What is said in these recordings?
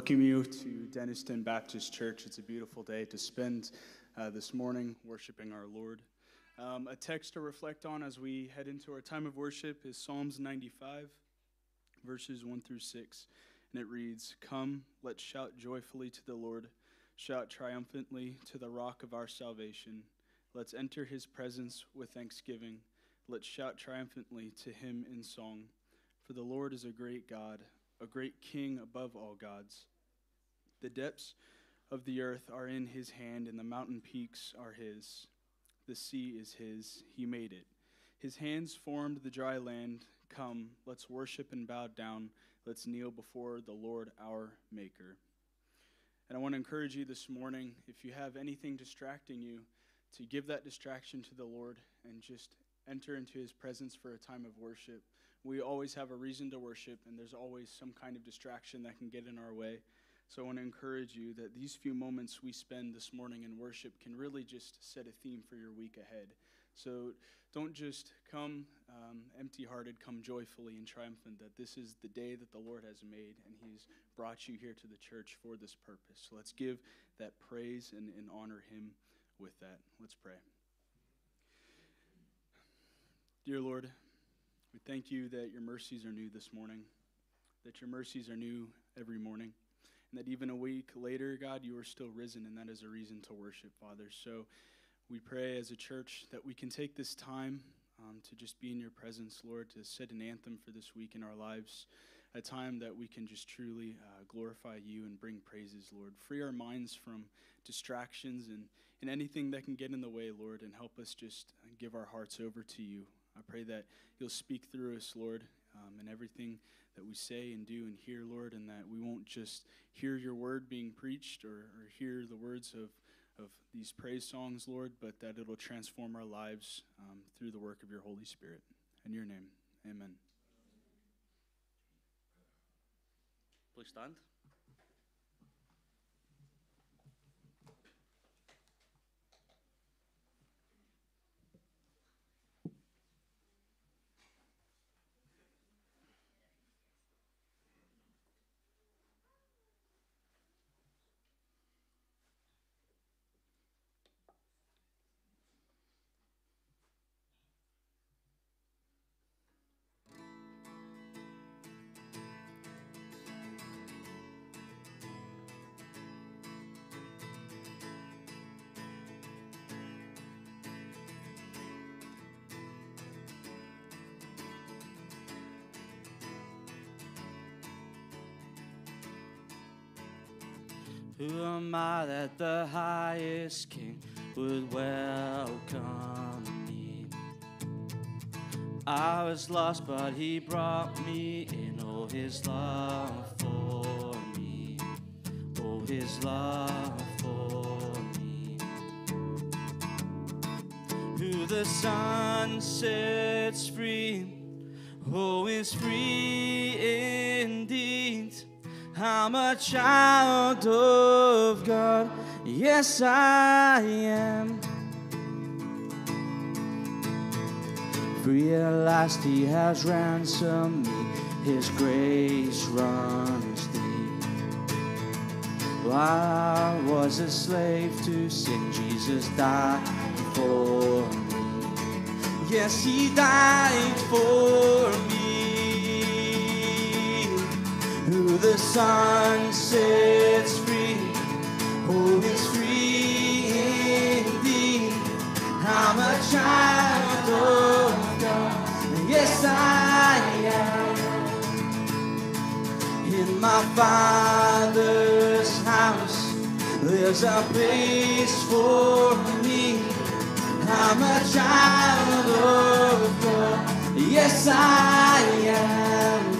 welcome you to Denniston Baptist Church. It's a beautiful day to spend this morning worshiping our Lord. A text to reflect on as we head into our time of worship is Psalms 95, verses 1 through 6. And it reads, "Come, let's shout joyfully to the Lord. Shout triumphantly to the rock of our salvation. Let's enter his presence with thanksgiving. Let's shout triumphantly to him in song. For the Lord is a great God, a great King above all gods. The depths of the earth are in his hand, and the mountain peaks are his. The sea is his, he made it. His hands formed the dry land. Come, let's worship and bow down. Let's kneel before the Lord our Maker." And I want to encourage you this morning, if you have anything distracting you, to give that distraction to the Lord and just enter into his presence for a time of worship. We always have a reason to worship, and there's always some kind of distraction that can get in our way. So I want to encourage you that these few moments we spend this morning in worship can really just set a theme for your week ahead. So don't just come empty-hearted, come joyfully and triumphant, that this is the day that the Lord has made, and he's brought you here to the church for this purpose. So let's give that praise and honor him with that. Let's pray. Dear Lord, we thank you that your mercies are new this morning, that your mercies are new every morning, and that even a week later, God, you are still risen, and that is a reason to worship, Father. So we pray as a church that we can take this time to just be in your presence, Lord, to set an anthem for this week in our lives, a time that we can just truly glorify you and bring praises, Lord. Free our minds from distractions and anything that can get in the way, Lord, and help us just give our hearts over to you. I pray that you'll speak through us, Lord, in everything that we say and do and hear, Lord, and that we won't just hear your word being preached or hear the words of these praise songs, Lord, but that it'll transform our lives through the work of your Holy Spirit. In your name, amen. Please stand. Who am I that the highest King would welcome me? I was lost, but he brought me in. Oh, his love for me. Oh, his love for me. Who the Son sets free, oh, is free indeed. I'm a child of God, yes I am. Free at last he has ransomed me, his grace runs deep. While I was a slave to sin, Jesus died for me. Yes, he died for me. Who the Son sets free, oh, is free indeed. I'm a child of God, yes I am. In my Father's house, there's a place for me. I'm a child of God, yes I am.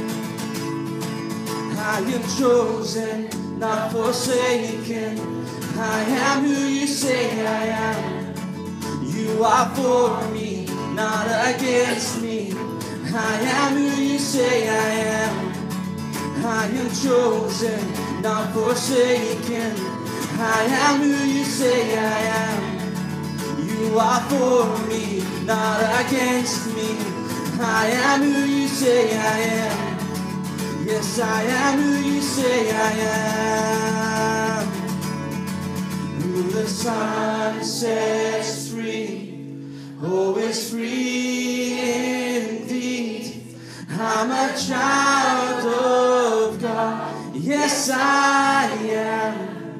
I am chosen, not forsaken. I am who you say I am. You are for me, not against me. I am who you say I am. I am chosen, not forsaken. I am who you say I am. You are for me, not against me. I am who you say I am. Yes, I am who you say I am. Who the Son sets free, oh, is free indeed. I'm a child of God. Yes, I am.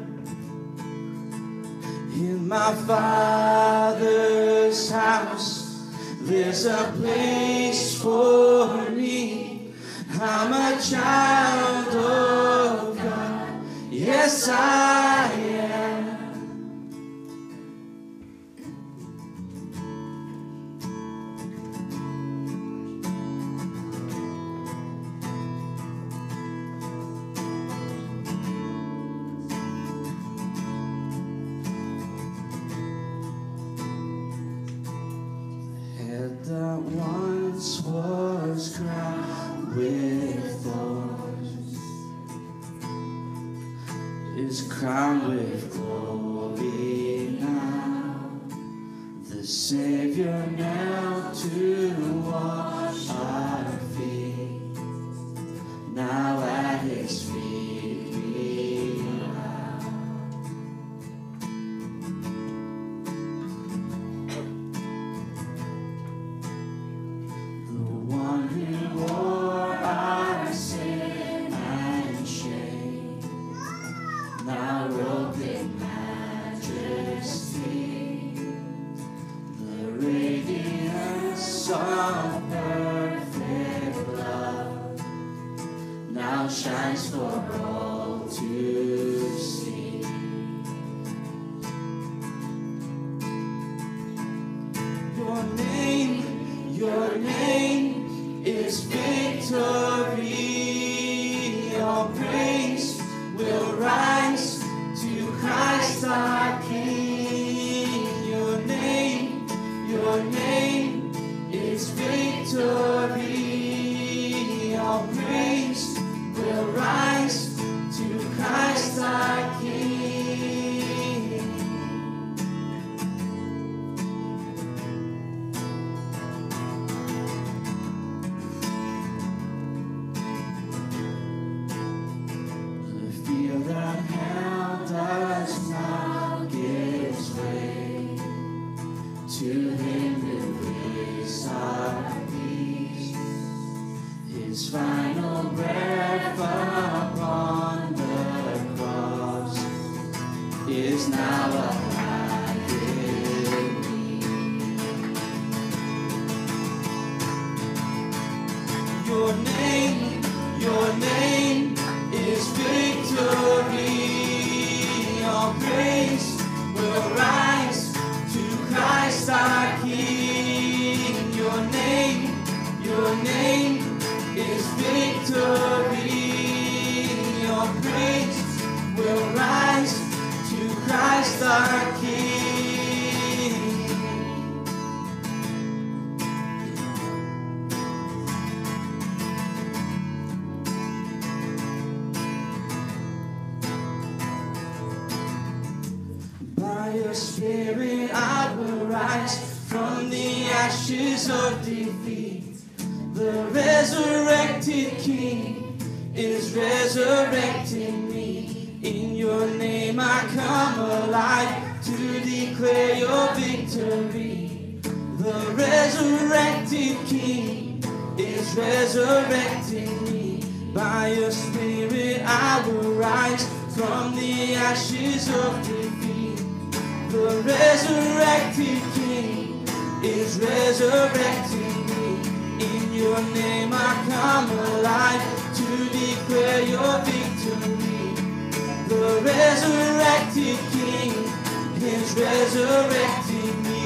In my Father's house, there's a place for me. I'm a child of God. Yes, I am. That once was crowned with thorns is crowned with glory now. The Savior knelt to wash our feet. Now at his feet we bow. Shines for all to see. Your name is victory. All praise will rise to Christ our King. Your name is victory. All praise will rise to Christ our King. The fear that held us now gives way to him who is our peace. His final breath upon the cross is now alive in me. Your name is victory. All praise will rise to Christ our King. Your name is victory. Your praise will rise to Christ our King. By your Spirit I will rise from the ashes of defeat. The resurrected King is resurrecting me. In your name I come alive to declare your victory. The resurrected King is resurrecting me. By your Spirit I will rise from the ashes of defeat. The resurrected King is resurrecting me. In your name I come alive to declare your victory. The resurrected King is resurrecting me.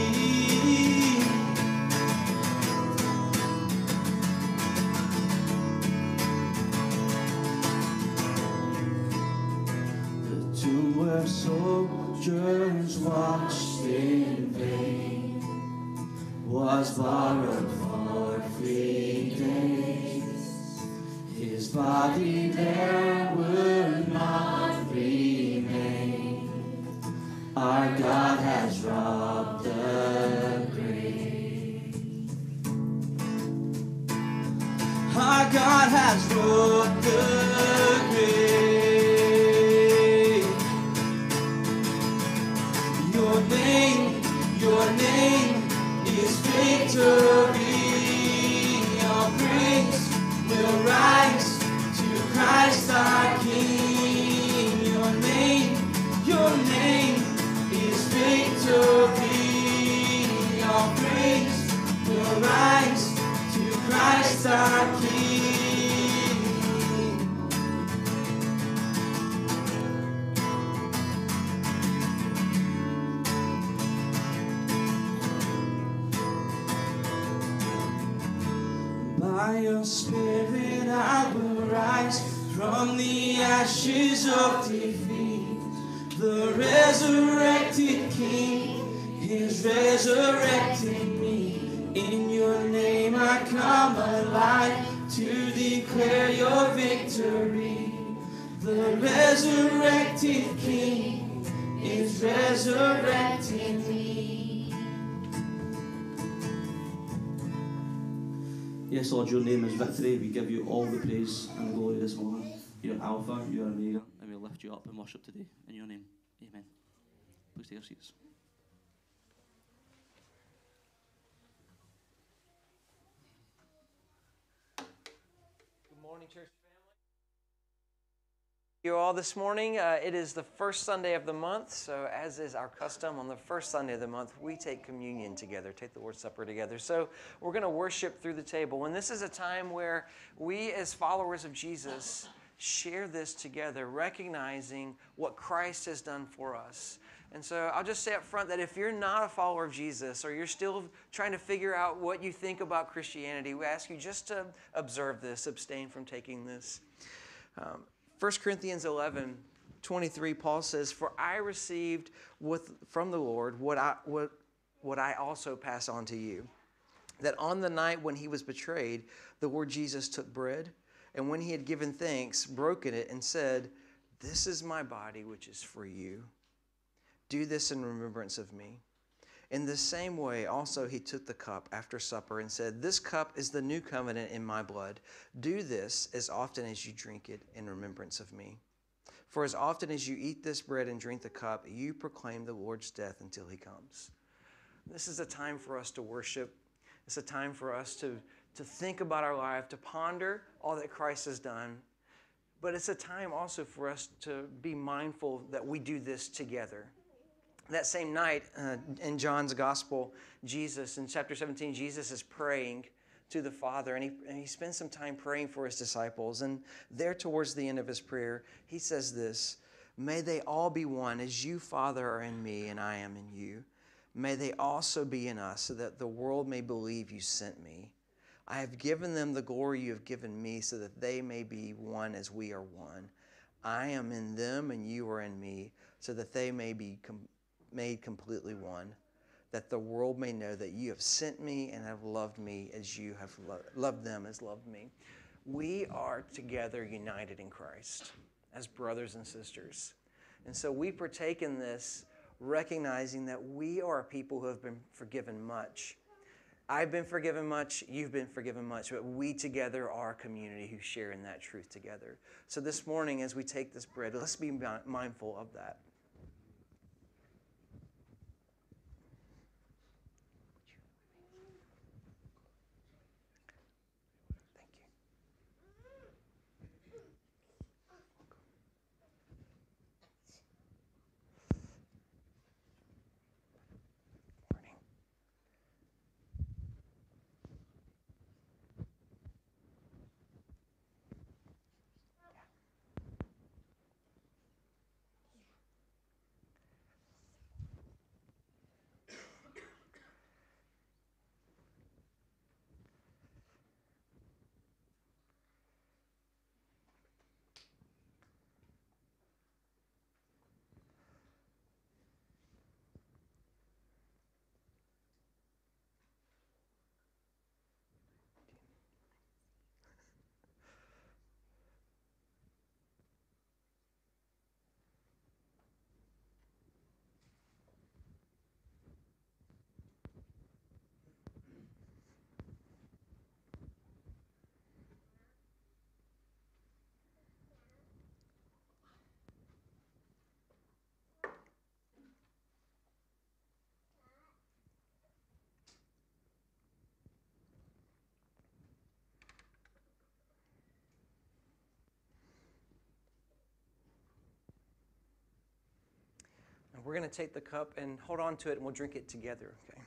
The tomb where soldiers watched in vain was borrowed for 3 days. His body there would not remain. Our God has robbed the grave. Our God has has broke the grave. Your name is victory. All praise will rise to Christ our King. Your name is victory. All praise will rise to Christ our King. By your Spirit I will rise from the ashes of defeat. The resurrected King is resurrecting me. In your name I come alive to declare your victory. The resurrected King is resurrecting me. Yes, Lord, your name is victory. We give you all the praise and glory this morning. You're Alpha, you're Omega, and we lift you up in worship today. In your name, amen. Please take your seats. Good morning, church family. You all this morning. It is the first Sunday of the month, so as is our custom, on the first Sunday of the month, we take communion together, take the Lord's Supper together. So we're going to worship through the table, and this is a time where we, as followers of Jesus, share this together, recognizing what Christ has done for us. And so I'll just say up front that if you're not a follower of Jesus, or you're still trying to figure out what you think about Christianity, we ask you just to observe this, abstain from taking this. 1 Corinthians 11:23, Paul says, "For I received from the Lord what I also pass on to you, that on the night when he was betrayed, the Lord Jesus took bread, and when he had given thanks, broken it, and said, 'This is my body, which is for you. Do this in remembrance of me.' In the same way, also he took the cup after supper and said, 'This cup is the new covenant in my blood. Do this as often as you drink it in remembrance of me. For as often as you eat this bread and drink the cup, you proclaim the Lord's death until he comes.'" This is a time for us to worship. It's a time for us to think about our life, to ponder all that Christ has done. But it's a time also for us to be mindful that we do this together. That same night, in John's Gospel, Jesus, in chapter 17, Jesus is praying to the Father, and he spends some time praying for his disciples. And there towards the end of his prayer, he says this, "May they all be one, as you, Father, are in me and I am in you. May they also be in us, so that the world may believe you sent me. I have given them the glory you have given me, so that they may be one as we are one. I am in them and you are in me, so that they may be made completely one, that the world may know that you have sent me and have loved me as you have loved them as loved me." We are together united in Christ as brothers and sisters. And so we partake in this, recognizing that we are a people who have been forgiven much. I've been forgiven much, you've been forgiven much, but we together are a community who share in that truth together. So this morning, as we take this bread, let's be mindful of that. We're going to take the cup and hold on to it, and we'll drink it together, okay?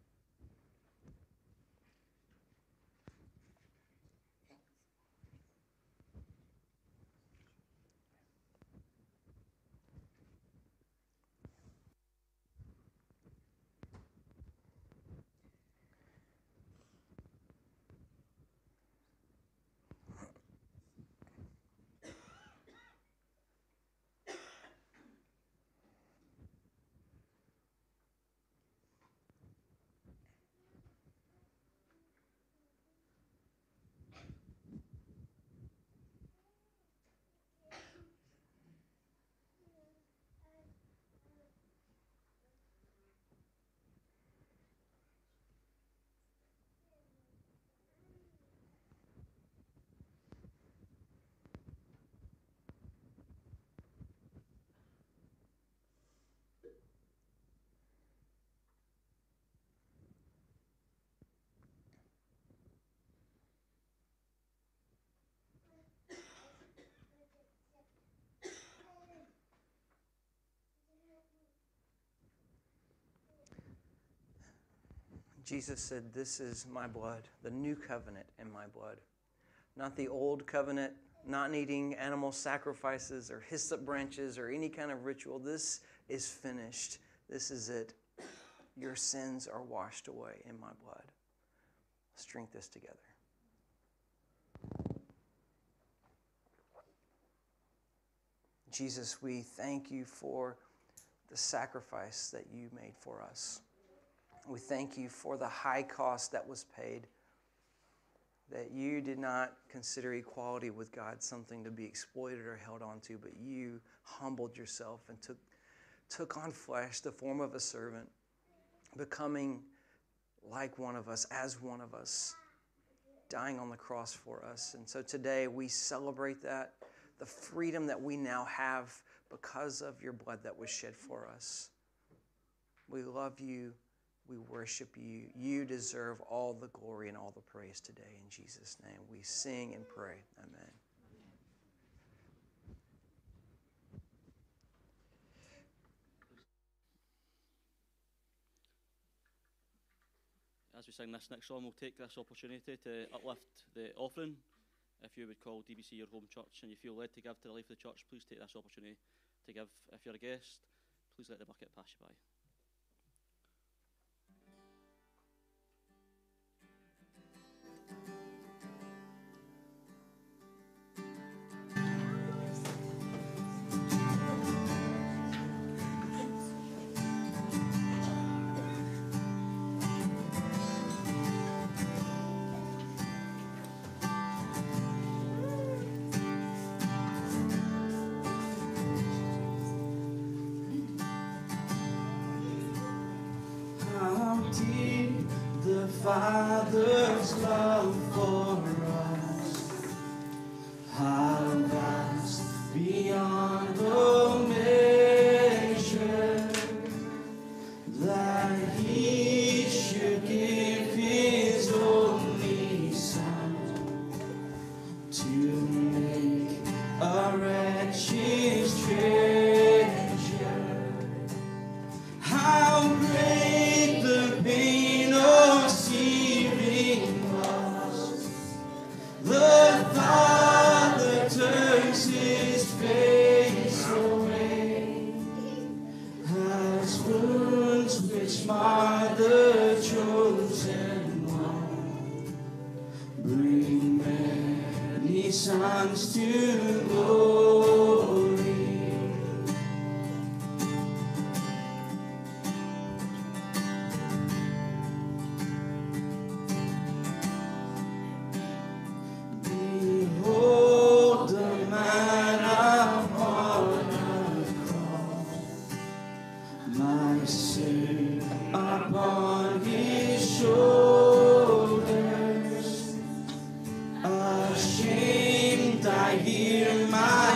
Jesus said, "This is my blood, the new covenant in my blood." Not the old covenant, not needing animal sacrifices or hyssop branches or any kind of ritual. This is finished. This is it. Your sins are washed away in my blood. Let's drink this together. Jesus, we thank you for the sacrifice that you made for us. We thank you for the high cost that was paid, that you did not consider equality with God something to be exploited or held on to, but you humbled yourself and took on flesh, the form of a servant, becoming like one of us, as one of us, dying on the cross for us. And so today we celebrate that, the freedom that we now have because of your blood that was shed for us. We love you. We worship you. You deserve all the glory and all the praise today. In Jesus' name, we sing and pray. Amen. As we sing this next song, we'll take this opportunity to uplift the offering. If you would call DBC your home church and you feel led to give to the life of the church, please take this opportunity to give. If you're a guest, please let the bucket pass you by. Father's love for us, how vast beyond all measure, that he should give his only Son to make a wretched treasure. How great the pain of the Father turns his face away, as wounds which mar the chosen one bring many sons to glory. Upon his shoulders, ashamed I hear my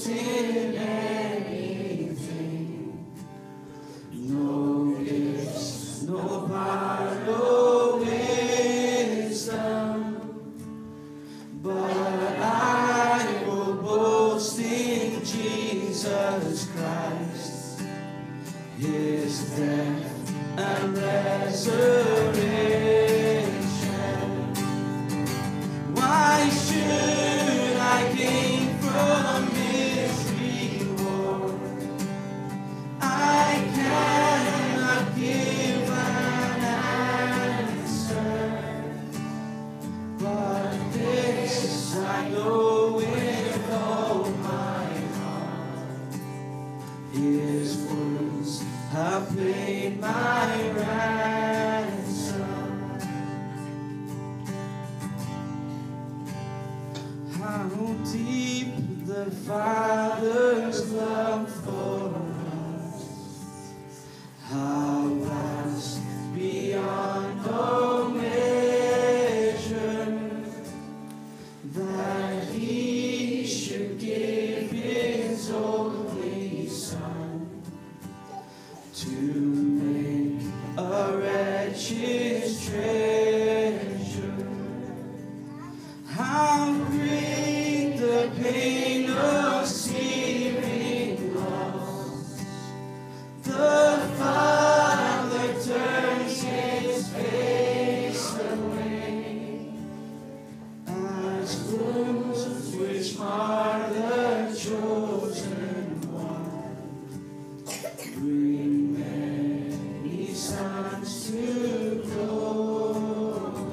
boast in anything. No gifts, no power, no wisdom. But I will boast in Jesus Christ, His death and resurrection. Why should I gain from His reward? I cannot give an answer, but this I know with all my heart: His wounds have paid my ransom. How deep the Father's love for us, how vast beyond all measure, that He should give His only Son to make a wretched treasure. How great the pain of seeing lost. The Father turns His face away, as wounds which mar the chosen one bring many sons to glory.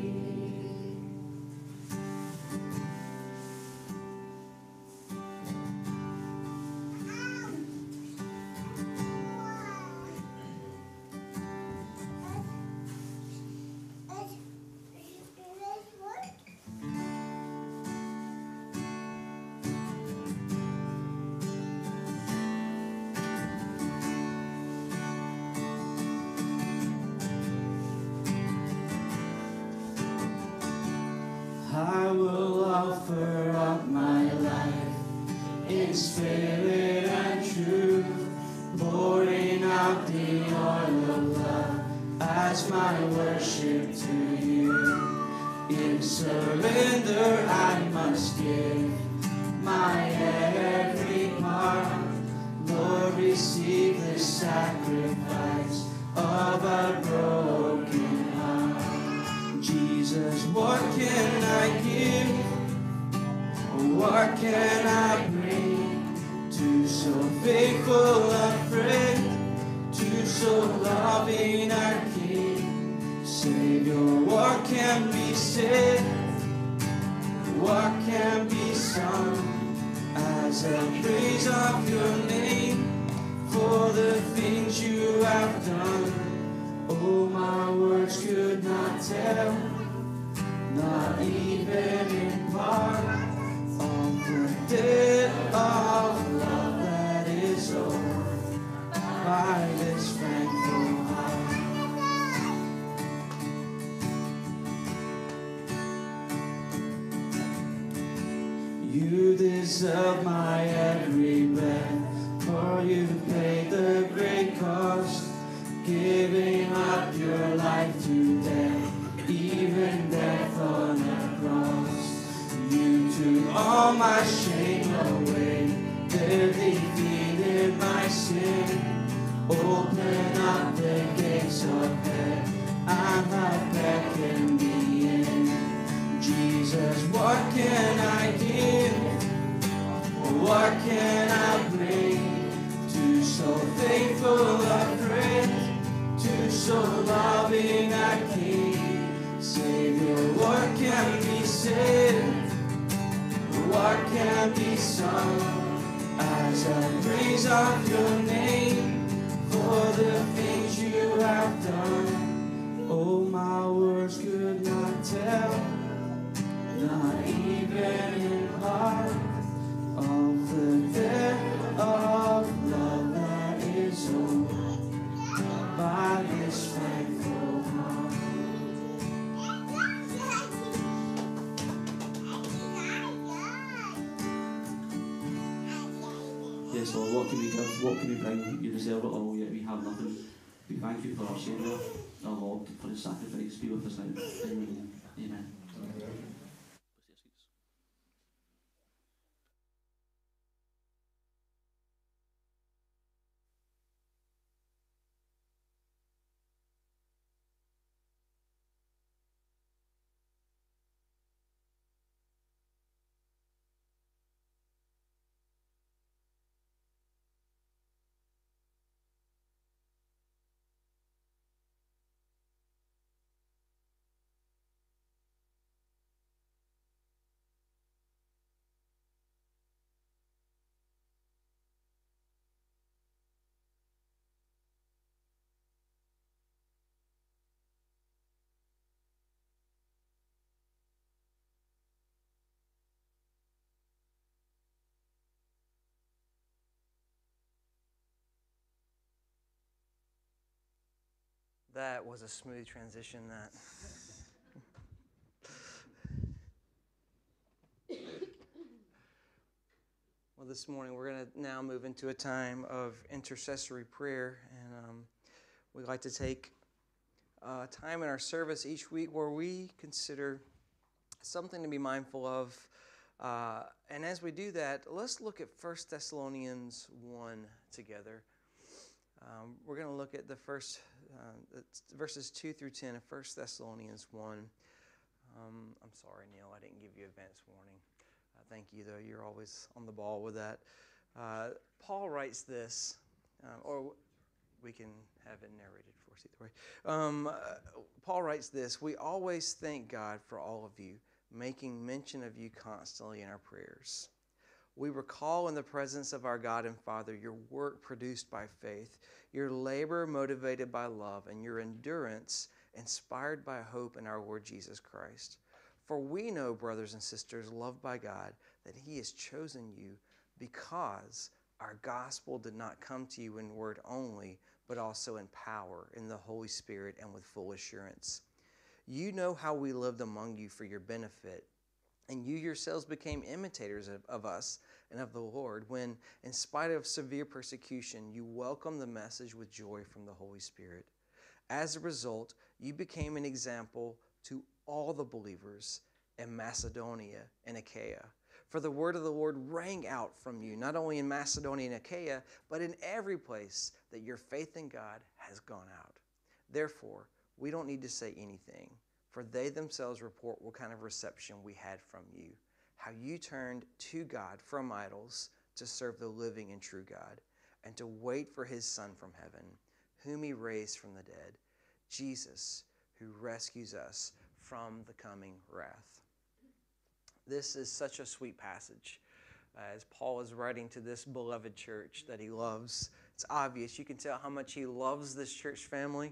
I will offer up my life in spirit and truth, pouring out the oil of love as my worship to you. In surrender I must give my every part. Lord, receive the sacrifice of a broken heart. Jesus, what can I give? What can I bring to so faithful a friend, to so loving a King? Savior, what can be said? What can be sung as a praise of your name for the things you have done? Oh, my words could not tell, not even in part, of the depth of love that is over by this thankful heart. You deserve my every breath, for you paid the great cost, giving up your life to death, even death on a cross. You took all my shame away, there defeated my sin. Open up the gates of heaven, I have beckoned me in. Jesus, what can I give? What can I bring to so faithful a friend, to so loving a King? Savior, what can be said? What can be sung as a praise of your name for the things you have done? Oh, my words could not tell, not even in part, of the depth of love that is over by this thankful heart. Yes, Lord, what can we give? What can we bring? You deserve it all, yet we have nothing. We thank you for our Saviour, our Lord, for his sacrifice. Be with us now. Amen. Amen. That was a smooth transition, that. Well, this morning we're going to now move into a time of intercessory prayer, and we'd like to take time in our service each week where we consider something to be mindful of. And as we do that, let's look at 1 Thessalonians 1 together. We're going to look at the first verses 2 through 10 of 1 Thessalonians 1. I'm sorry, Neil, I didn't give you advance warning. Thank you, though. You're always on the ball with that. Paul writes this, or we can have it narrated for us either way. Paul writes this: "We always thank God for all of you, making mention of you constantly in our prayers. We recall in the presence of our God and Father your work produced by faith, your labor motivated by love, and your endurance inspired by hope in our Lord Jesus Christ. For we know, brothers and sisters, loved by God, that He has chosen you because our gospel did not come to you in word only, but also in power, in the Holy Spirit, and with full assurance. You know how we lived among you for your benefit, and you yourselves became imitators of us and of the Lord when, in spite of severe persecution, you welcomed the message with joy from the Holy Spirit. As a result, you became an example to all the believers in Macedonia and Achaia. For the word of the Lord rang out from you, not only in Macedonia and Achaia, but in every place that your faith in God has gone out. Therefore, we don't need to say anything, for they themselves report what kind of reception we had from you, how you turned to God from idols to serve the living and true God, and to wait for His Son from heaven, whom He raised from the dead, Jesus, who rescues us from the coming wrath." This is such a sweet passage. As Paul is writing to this beloved church that he loves, it's obvious. You can tell how much he loves this church family.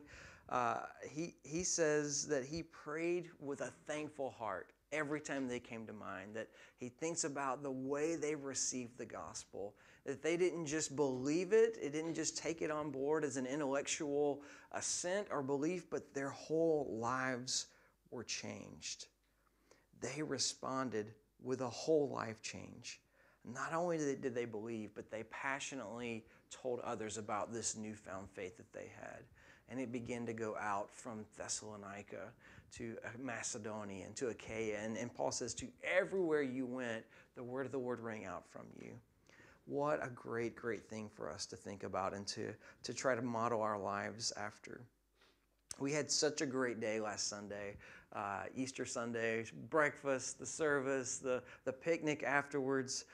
He says that he prayed with a thankful heart every time they came to mind, that he thinks about the way they received the gospel, that they didn't just believe it, it didn't just take it on board as an intellectual assent or belief, but their whole lives were changed. They responded with a whole life change. Not only did they believe, but they passionately told others about this newfound faith that they had. And it began to go out from Thessalonica to Macedonia and to Achaia. And Paul says, to everywhere you went, the word of the Lord rang out from you. What a great, great thing for us to think about and to try to model our lives after. We had such a great day last Sunday, Easter Sunday, breakfast, the service, the picnic afterwards.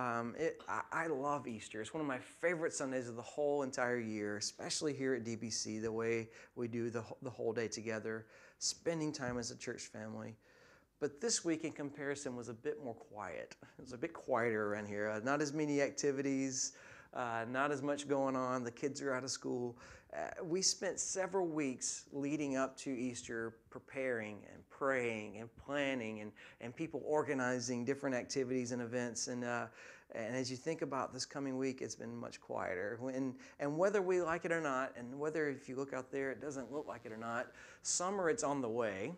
I love Easter. It's one of my favorite Sundays of the whole entire year, especially here at DBC, the way we do the whole day together, spending time as a church family. But this week in comparison was a bit more quiet. It was a bit quieter around here. Not as many activities, not as much going on. The kids are out of school. We spent several weeks leading up to Easter preparing and praying and planning and people organizing different activities and events. And as you think about this coming week, it's been much quieter. And whether we like it or not, and whether if you look out there it doesn't look like it or not, summer, it's on the way.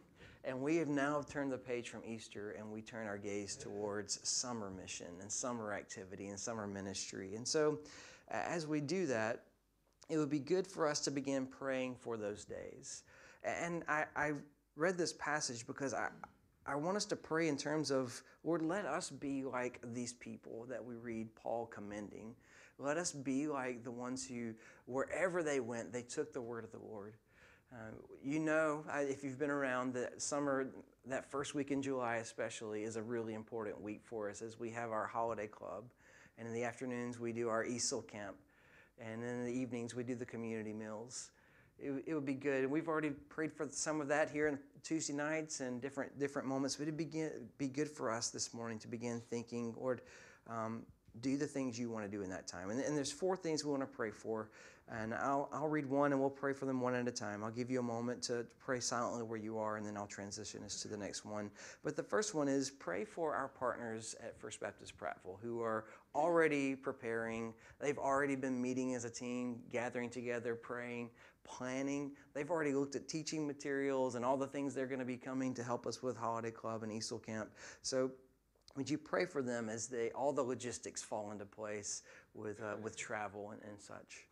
And we have now turned the page from Easter, and we turn our gaze towards summer mission and summer activity and summer ministry. And so as we do that, it would be good for us to begin praying for those days. And I read this passage because I want us to pray in terms of, Lord, let us be like these people that we read Paul commending. Let us be like the ones who, wherever they went, they took the word of the Lord. If you've been around, that summer, that first week in July especially, is a really important week for us as we have our holiday club. And in the afternoons, we do our ESOL camp. And then in the evenings, we do the community meals. It would be good. And we've already prayed for some of that here on Tuesday nights and different moments. But it'd be good for us this morning to begin thinking, Lord, do the things you want to do in that time. And there's 4 things we want to pray for. And I'll read one, and we'll pray for them one at a time. I'll give you a moment to pray silently where you are, and then I'll transition us to the next one. But the first one is pray for our partners at First Baptist Prattville who are already preparing. They've already been meeting as a team, gathering together, praying, planning. They've already looked at teaching materials and all the things they're going to be coming to help us with Holiday Club and ESOL Camp. So would you pray for them as all the logistics fall into place with travel and such?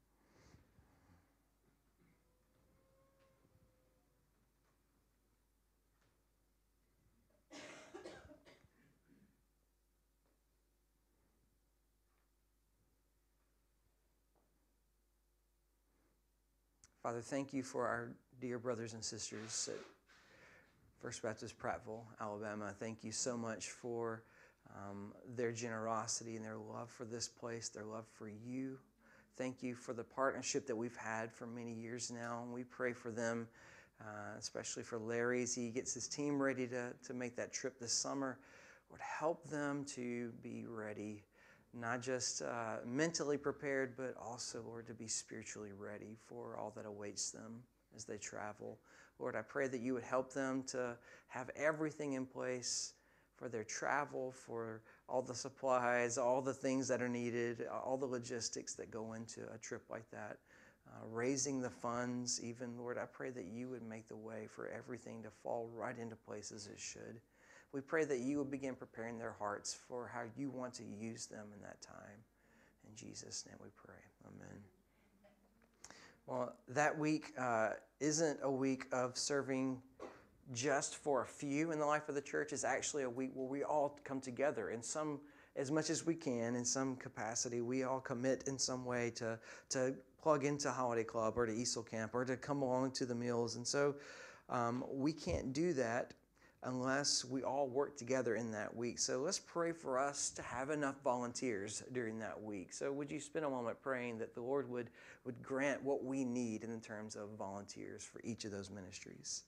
Father, thank you for our dear brothers and sisters at First Baptist Prattville, Alabama. Thank you so much for their generosity and their love for this place, their love for you. Thank you for the partnership that we've had for many years now. And we pray for them, especially for Larry as he gets his team ready to make that trip this summer. Lord, help them to be ready, not just mentally prepared, but also, Lord, to be spiritually ready for all that awaits them as they travel. Lord, I pray that you would help them to have everything in place for their travel, for all the supplies, all the things that are needed, all the logistics that go into a trip like that. Raising the funds, even, Lord, I pray that you would make the way for everything to fall right into place as it should. We pray that you would begin preparing their hearts for how you want to use them in that time. In Jesus' name we pray. Amen. Well, that week isn't a week of serving just for a few in the life of the church. It's actually a week where we all come together in some, as much as we can, in some capacity. We all commit in some way to plug into Holiday Club or to ESOL Camp or to come along to the meals. And so we can't do that unless we all work together in that week. So let's pray for us to have enough volunteers during that week. So would you spend a moment praying that the Lord would grant what we need in terms of volunteers for each of those ministries?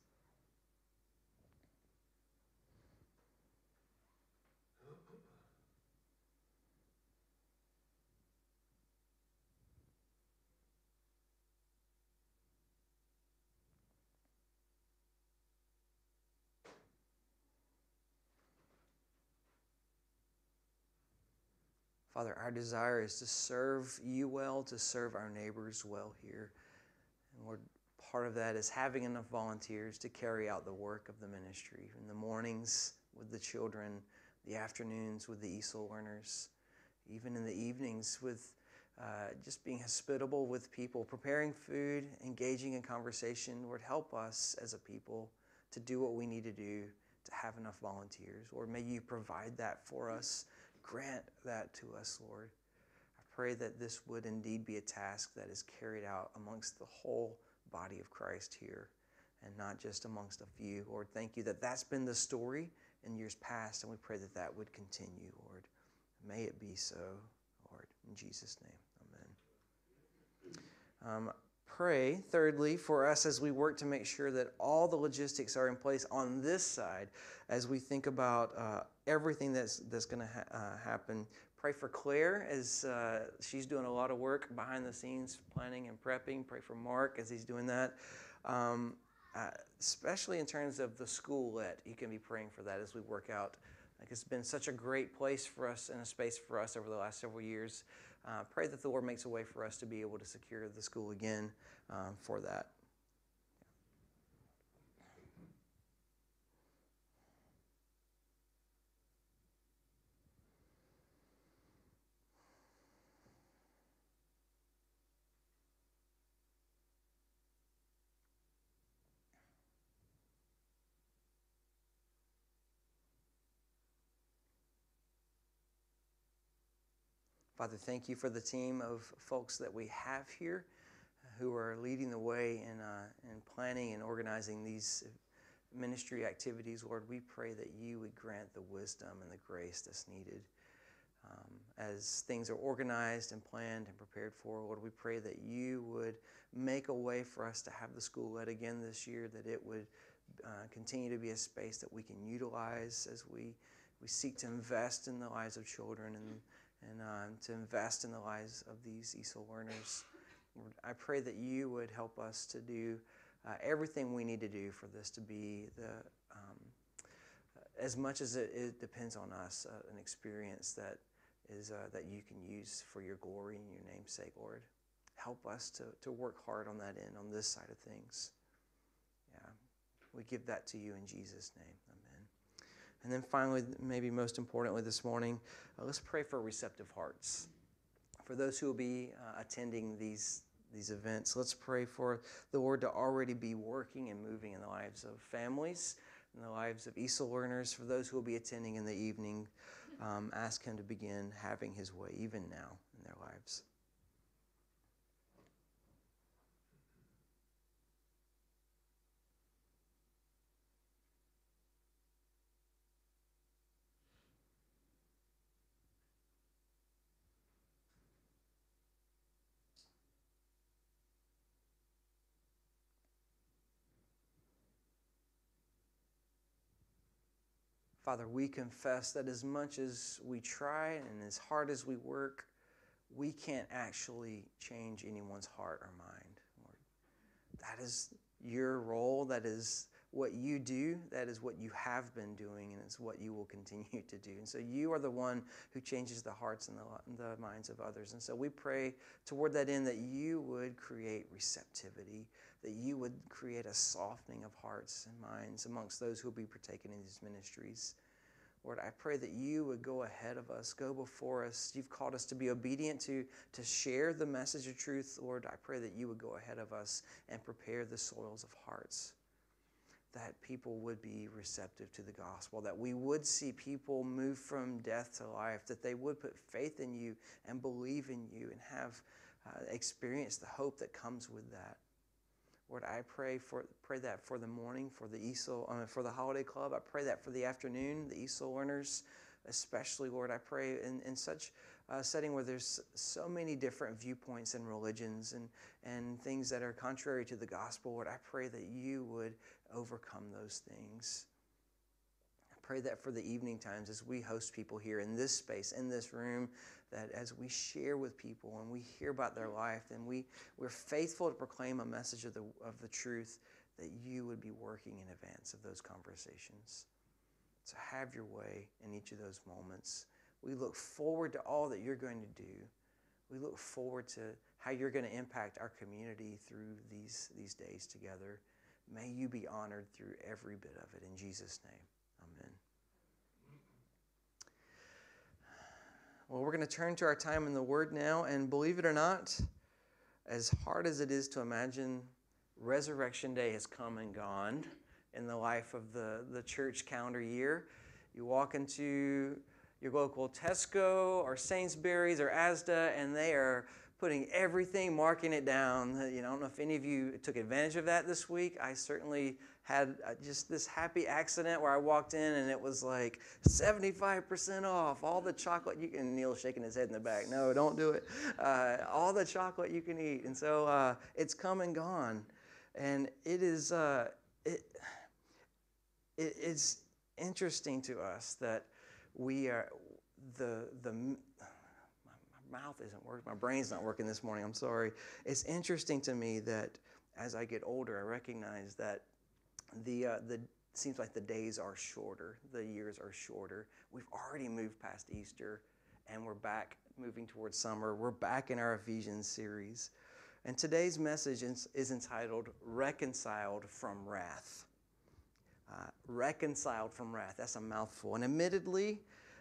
Father, our desire is to serve you well, to serve our neighbors well here. And Lord, part of that is having enough volunteers to carry out the work of the ministry. In the mornings with the children, the afternoons with the ESOL learners, even in the evenings with just being hospitable with people, preparing food, engaging in conversation. Lord, help us as a people to do what we need to do to have enough volunteers. Lord, may you provide that for us. Grant that to us, Lord. I pray that this would indeed be a task that is carried out amongst the whole body of Christ here and not just amongst a few. Lord, thank you that that's been the story in years past, and we pray that that would continue, Lord. May it be so, Lord. In Jesus' name, amen. Pray, thirdly, for us as we work to make sure that all the logistics are in place on this side as we think about everything that's going to happen. Pray for Claire as she's doing a lot of work behind the scenes, planning and prepping. Pray for Mark as he's doing that. Especially in terms of the schoolette, you can be praying for that as we work out. Like, it's been such a great place for us and a space for us over the last several years. Pray that the Lord makes a way for us to be able to secure the school again for that. Father, thank you for the team of folks that we have here who are leading the way in planning and organizing these ministry activities. Lord, we pray that you would grant the wisdom and the grace that's needed. As things are organized and planned and prepared for, Lord, we pray that you would make a way for us to have the school led again this year, that it would continue to be a space that we can utilize as we seek to invest in the lives of children and to invest in the lives of these ESOL learners. Lord, I pray that you would help us to do everything we need to do for this to be as much as it depends on us, an experience that you can use for your glory and your name's sake, Lord. Help us to work hard on that end, on this side of things. Yeah, we give that to you in Jesus' name. Amen. And then finally, maybe most importantly this morning, let's pray for receptive hearts. For those who will be attending these events, let's pray for the Lord to already be working and moving in the lives of families, in the lives of ESOL learners. For those who will be attending in the evening, ask him to begin having his way even now in their lives. Father, we confess that as much as we try and as hard as we work, we can't actually change anyone's heart or mind, Lord. That is your role. That is what you do. That is what you have been doing, and it's what you will continue to do. And so you are the one who changes the hearts and the minds of others. And so we pray toward that end that you would create receptivity, that you would create a softening of hearts and minds amongst those who will be partaking in these ministries. Lord, I pray that you would go ahead of us, go before us. You've called us to be obedient, to share the message of truth. Lord, I pray that you would go ahead of us and prepare the soils of hearts, that people would be receptive to the gospel, that we would see people move from death to life, that they would put faith in you and believe in you and have experienced the hope that comes with that. Lord, I pray that for the morning, for the ESOL, for the Holiday Club. I pray that for the afternoon, the ESOL learners, especially, Lord. I pray in such a setting where there's so many different viewpoints and religions and things that are contrary to the gospel, Lord, I pray that you would overcome those things. I pray that for the evening times as we host people here in this space, in this room, that as we share with people and we hear about their life and we're faithful to proclaim a message of the truth, that you would be working in advance of those conversations. So have your way in each of those moments. We look forward to all that you're going to do. We look forward to how you're going to impact our community through these days together. May you be honored through every bit of it. In Jesus' name, amen. Well, we're going to turn to our time in the Word now, and believe it or not, as hard as it is to imagine, Resurrection Day has come and gone in the life of the church calendar year. You walk into your local Tesco or Sainsbury's or Asda, and they are putting everything, marking it down. I don't know if any of you took advantage of that this week. I certainly had just this happy accident where I walked in and it was like 75% off. All the chocolate you can, Neil's shaking his head in the back. No, don't do it. All the chocolate you can eat. And so it's come and gone. And it is, it's interesting to us that we are, my mouth isn't working, my brain's not working this morning, I'm sorry. It's interesting to me that as I get older, I recognize that seems like the days are shorter, the years are shorter. We've already moved past Easter, and we're back moving towards summer. We're back in our Ephesians series. And today's message is entitled, Reconciled from Wrath. Reconciled from wrath, that's a mouthful. And admittedly,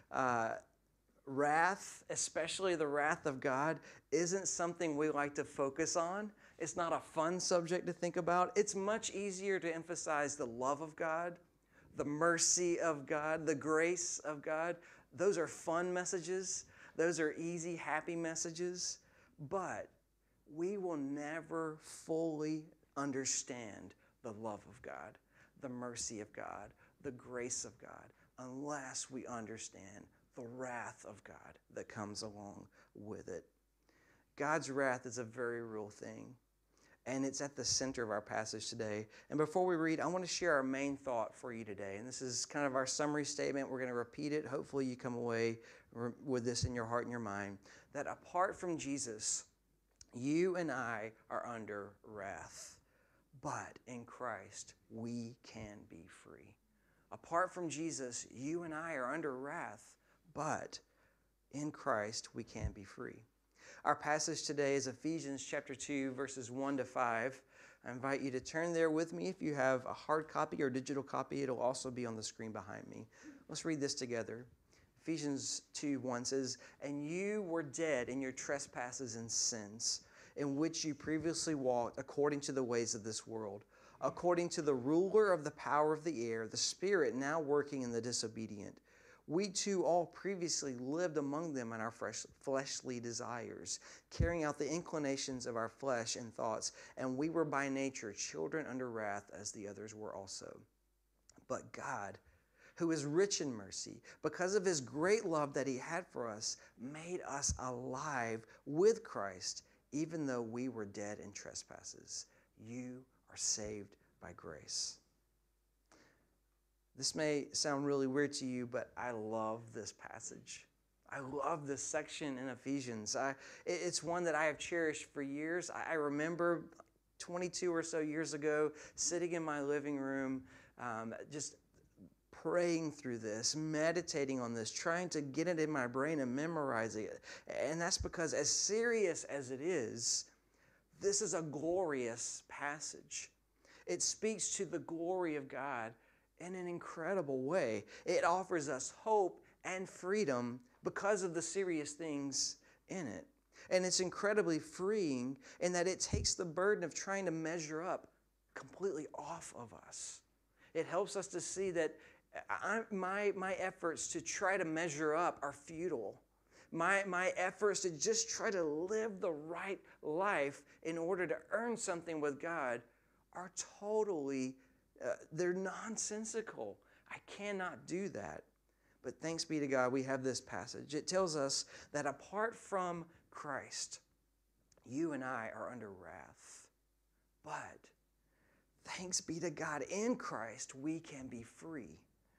wrath, especially the wrath of God, isn't something we like to focus on. It's not a fun subject to think about. It's much easier to emphasize the love of God, the mercy of God, the grace of God. Those are fun messages. Those are easy, happy messages, but we will never fully understand the love of God, the mercy of God, the grace of God, unless we understand the wrath of God that comes along with it. God's wrath is a very real thing, and it's at the center of our passage today. And before we read, I want to share our main thought for you today. And this is kind of our summary statement. We're going to repeat it. Hopefully you come away with this in your heart and your mind, that apart from Jesus, you and I are under wrath. But in Christ, we can be free. Apart from Jesus, you and I are under wrath, but in Christ, we can be free. Our passage today is Ephesians chapter 2, verses 1 to 5. I invite you to turn there with me. If you have a hard copy or digital copy, it'll also be on the screen behind me. Let's read this together. Ephesians 2:1 says, "And you were dead in your trespasses and sins, in which you previously walked according to the ways of this world, according to the ruler of the power of the air, the spirit now working in the disobedient. We too all previously lived among them in our fleshly desires, carrying out the inclinations of our flesh and thoughts, and we were by nature children under wrath as the others were also. But God, who is rich in mercy, because of his great love that he had for us, made us alive with Christ, even though we were dead in trespasses. You are saved by grace." This may sound really weird to you, but I love this passage. I love this section in Ephesians. It's one that I have cherished for years. I remember 22 or so years ago, sitting in my living room, just praying through this, meditating on this, trying to get it in my brain and memorizing it. And that's because, as serious as it is, this is a glorious passage. It speaks to the glory of God in an incredible way. It offers us hope and freedom because of the serious things in it. And it's incredibly freeing in that it takes the burden of trying to measure up completely off of us. It helps us to see that my efforts to try to measure up are futile. My efforts to just try to live the right life in order to earn something with God are totally they're nonsensical. I cannot do that. But thanks be to God, we have this passage. It tells us that apart from Christ, you and I are under wrath. But thanks be to God, in Christ, we can be free.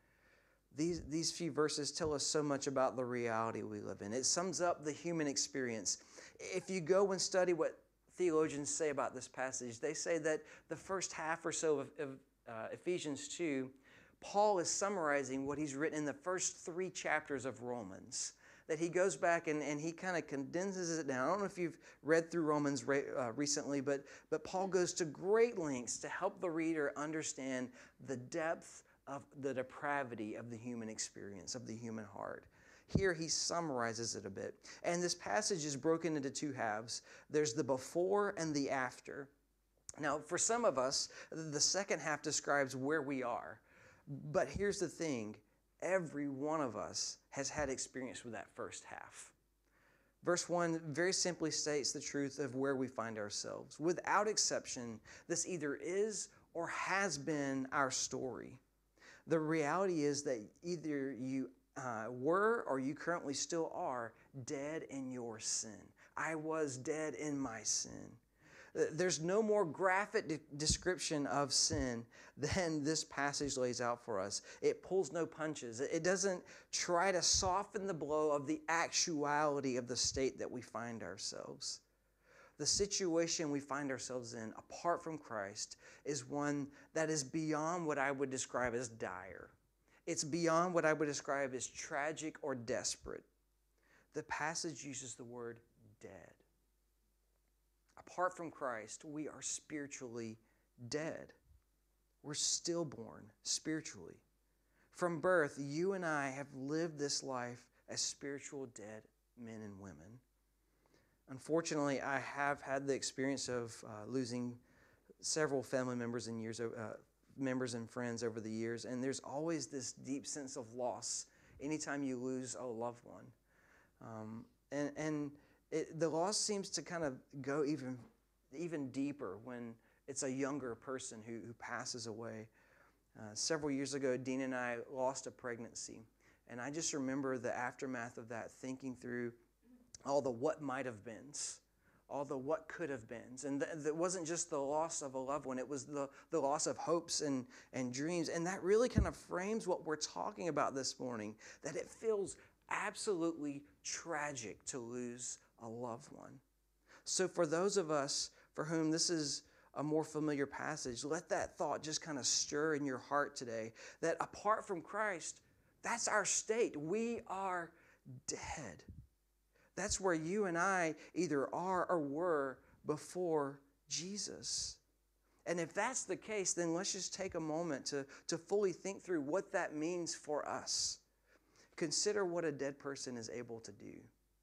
These few verses tell us so much about the reality we live in. It sums up the human experience. If you go and study what theologians say about this passage, they say that the first half or so of Ephesians 2, Paul is summarizing what he's written in the first 3 chapters of Romans. That he goes back and he kind of condenses it down. I don't know if you've read through Romans recently, but Paul goes to great lengths to help the reader understand the depth of the depravity of the human experience, of the human heart. Here he summarizes it a bit. And this passage is broken into 2 halves. There's the before and the after. Now, for some of us, the second half describes where we are. But here's the thing. Every one of us has had experience with that first half. Verse 1 very simply states the truth of where we find ourselves. Without exception, this either is or has been our story. The reality is that either you were or you currently still are dead in your sin. I was dead in my sin. There's no more graphic description of sin than this passage lays out for us. It pulls no punches. It doesn't try to soften the blow of the actuality of the state that we find ourselves. The situation we find ourselves in, apart from Christ, is one that is beyond what I would describe as dire. It's beyond what I would describe as tragic or desperate. The passage uses the word dead. Apart from Christ, we are spiritually dead. We're stillborn spiritually. From birth, you and I have lived this life as spiritual dead men and women. Unfortunately, I have had the experience of losing several family members and members and friends over the years, and there's always this deep sense of loss anytime you lose a loved one. The loss seems to kind of go even deeper when it's a younger person who passes away. Several years ago, Dean and I lost a pregnancy. And I just remember the aftermath of that, thinking through all the what might have beens, all the what could have beens. And it wasn't just the loss of a loved one, it was the loss of hopes and dreams. And that really kind of frames what we're talking about this morning, that it feels absolutely tragic to lose a loved one. So for those of us for whom this is a more familiar passage, let that thought just kind of stir in your heart today, that apart from Christ, that's our state. We are dead. That's where you and I either are or were before Jesus. And if that's the case, then let's just take a moment to fully think through what that means for us. Consider what a dead person is able to do.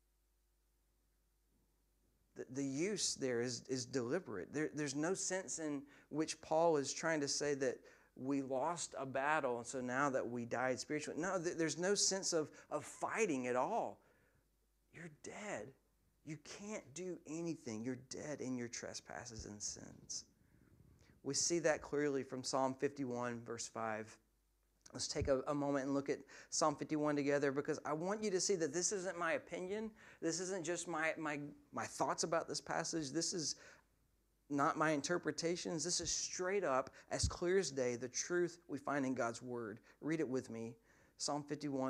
The use there is deliberate. There's no sense in which Paul is trying to say that we lost a battle, and so now that we died spiritually. No, there's no sense of fighting at all. You're dead. You can't do anything. You're dead in your trespasses and sins. We see that clearly from Psalm 51, verse 5. Let's take a moment and look at Psalm 51 together, because I want you to see that this isn't my opinion. This isn't just my thoughts about this passage. This is not my interpretations. This is straight up, as clear as day, the truth we find in God's word. Read it with me. Psalm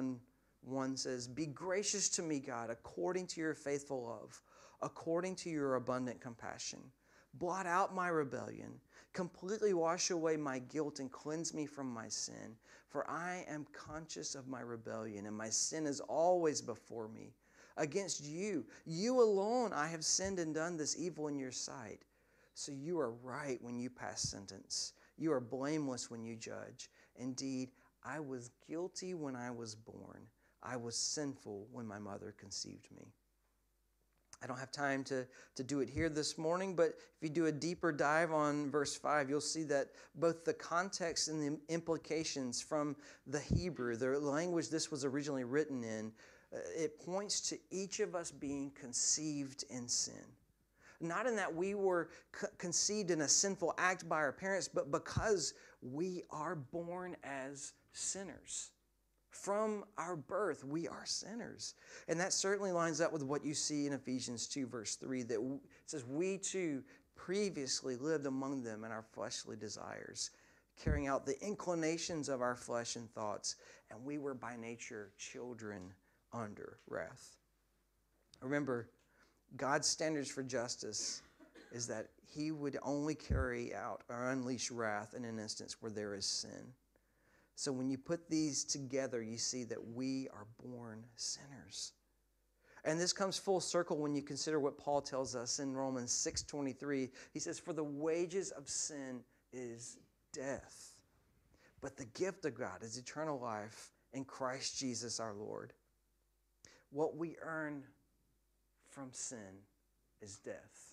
51:1 says, "Be gracious to me, God, according to your faithful love, according to your abundant compassion. Blot out my rebellion. Completely wash away my guilt and cleanse me from my sin. For I am conscious of my rebellion, and my sin is always before me. Against you alone, I have sinned and done this evil in your sight. So you are right when you pass sentence. You are blameless when you judge. Indeed, I was guilty when I was born. I was sinful when my mother conceived me." I don't have time to do it here this morning, but if you do a deeper dive on verse 5, you'll see that both the context and the implications from the Hebrew, the language this was originally written in, it points to each of us being conceived in sin. Not in that we were conceived in a sinful act by our parents, but because we are born as sinners. From our birth, we are sinners. And that certainly lines up with what you see in Ephesians 2, verse 3, that it says, "We too previously lived among them in our fleshly desires, carrying out the inclinations of our flesh and thoughts, and we were by nature children under wrath." Remember, God's standards for justice is that he would only carry out or unleash wrath in an instance where there is sin. So when you put these together, you see that we are born sinners. And this comes full circle when you consider what Paul tells us in Romans 6:23. He says, "For the wages of sin is death, but the gift of God is eternal life in Christ Jesus our Lord." What we earn from sin is death.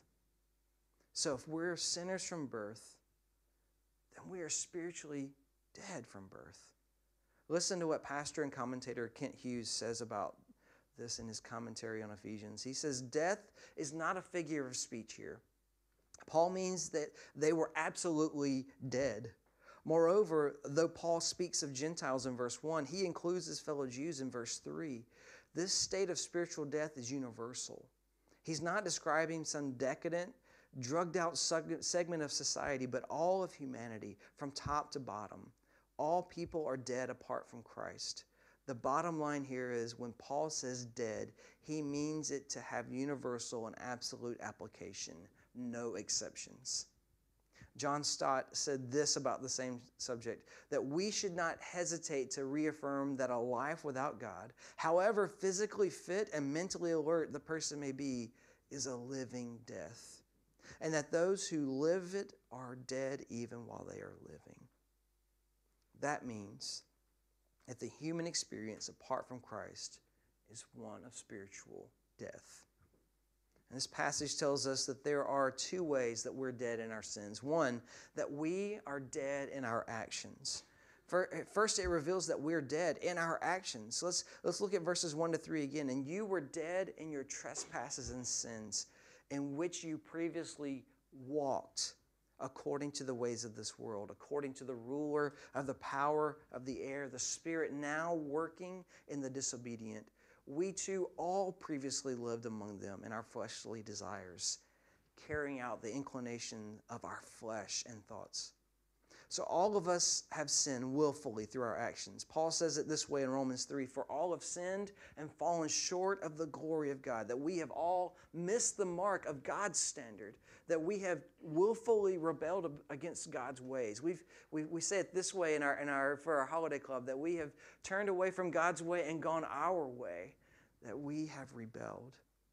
So if we're sinners from birth, then we are spiritually dead from birth. Listen to what pastor and commentator Kent Hughes says about this in his commentary on Ephesians. He says, "Death is not a figure of speech here. Paul means that they were absolutely dead. Moreover, though Paul speaks of Gentiles in verse 1, he includes his fellow Jews in verse 3. This state of spiritual death is universal. He's not describing some decadent, drugged-out segment of society, but all of humanity from top to bottom. All people are dead apart from Christ. The bottom line here is when Paul says dead, he means it to have universal and absolute application, no exceptions." John Stott said this about the same subject, that we should not hesitate to reaffirm that a life without God, however physically fit and mentally alert the person may be, is a living death, and that those who live it are dead even while they are living. That means that the human experience apart from Christ is one of spiritual death. And this passage tells us that there are two ways that we're dead in our sins. One, that we are dead in our actions. First, it reveals that we're dead in our actions. Let's look at verses 1 to 3 again. And you were dead in your trespasses and sins, in which you previously walked according to the ways of this world, according to the ruler of the power of the air, the spirit now working in the disobedient. We too all previously lived among them in our fleshly desires, carrying out the inclination of our flesh and thoughts. So all of us have sinned willfully through our actions. Paul says it this way in Romans 3, for all have sinned and fallen short of the glory of God, that we have all missed the mark of God's standard, that we have willfully rebelled against God's ways. We say it this way for our holiday club, that we have turned away from God's way and gone our way, that we have rebelled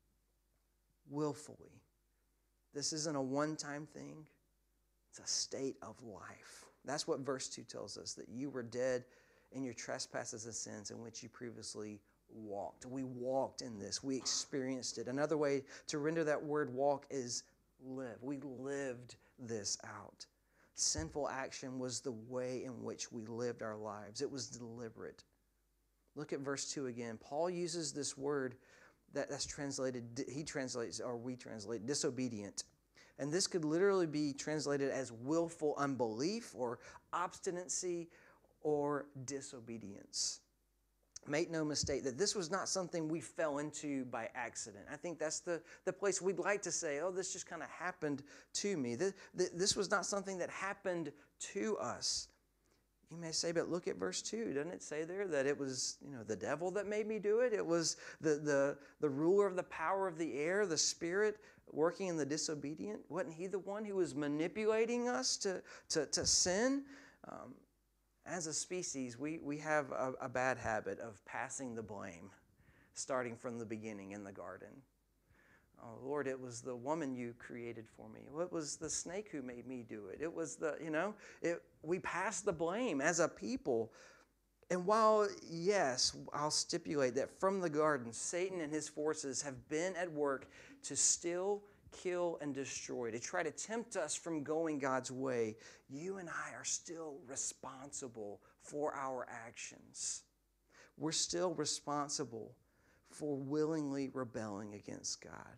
willfully. This isn't a one-time thing. It's a state of life. That's what verse 2 tells us, that you were dead in your trespasses and sins in which you previously walked. We walked in this. We experienced it. Another way to render that word walk is live. We lived this out. Sinful action was the way in which we lived our lives. It was deliberate. Look at verse 2 again. Paul uses this word that's translated, we translate disobedient. And this could literally be translated as willful unbelief or obstinacy or disobedience. Make no mistake that this was not something we fell into by accident. I think that's the place we'd like to say, oh, this just kind of happened to me. This was not something that happened to us. You may say, but look at verse 2. Doesn't it say there that it was, the devil that made me do it? It was the ruler of the power of the air, the spirit working in the disobedient. Wasn't he the one who was manipulating us to sin? As a species, we have a bad habit of passing the blame, starting from the beginning in the garden. Oh, Lord, it was the woman you created for me. It was the snake who made me do it. It was we pass the blame as a people. And while, yes, I'll stipulate that from the garden, Satan and his forces have been at work to steal, kill, and destroy, to try to tempt us from going God's way, you and I are still responsible for our actions. We're still responsible for willingly rebelling against God.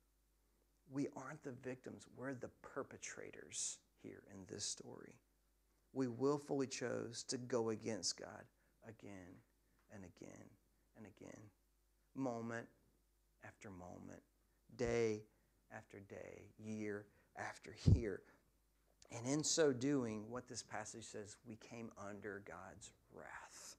We aren't the victims. We're the perpetrators here in this story. We willfully chose to go against God again and again and again, moment after moment, day after day, year after year. And in so doing, what this passage says, we came under God's wrath.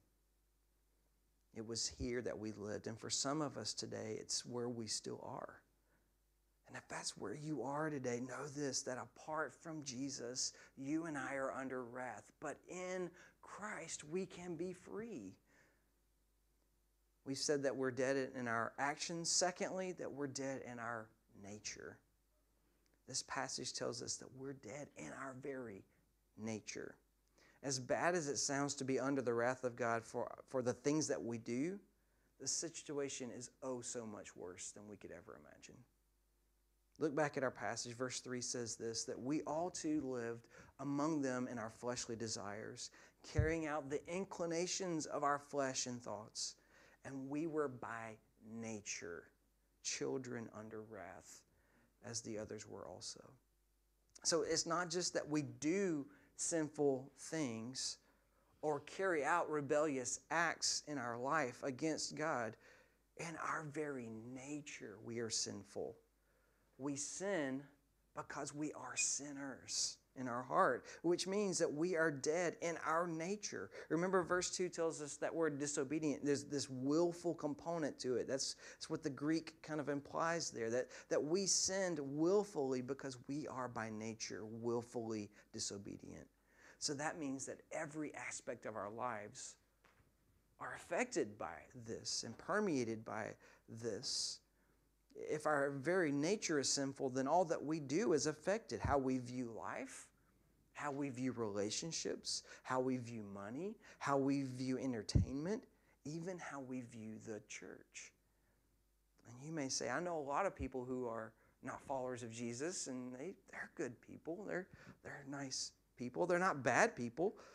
It was here that we lived. And for some of us today, it's where we still are. And if that's where you are today, know this, that apart from Jesus, you and I are under wrath. But in Christ, we can be free. We've said that we're dead in our actions. Secondly, that we're dead in our nature. This passage tells us that we're dead in our very nature. As bad as it sounds to be under the wrath of God for the things that we do, the situation is oh so much worse than we could ever imagine. Look back at our passage. Verse 3 says this, that we all too lived among them in our fleshly desires, carrying out the inclinations of our flesh and thoughts. And we were by nature children under wrath, as the others were also. So it's not just that we do sinful things or carry out rebellious acts in our life against God. In our very nature, we are sinful. We sin because we are sinners in our heart, which means that we are dead in our nature. Remember, verse 2 tells us that we're disobedient. There's this willful component to it. That's what the Greek kind of implies there, that we sinned willfully because we are by nature willfully disobedient. So that means that every aspect of our lives are affected by this and permeated by this. If our very nature is sinful, then all that we do is affected. How we view life, how we view relationships, how we view money, how we view entertainment, even how we view the church. And you may say, I know a lot of people who are not followers of Jesus, and they're good people. They're nice people. They're not bad people.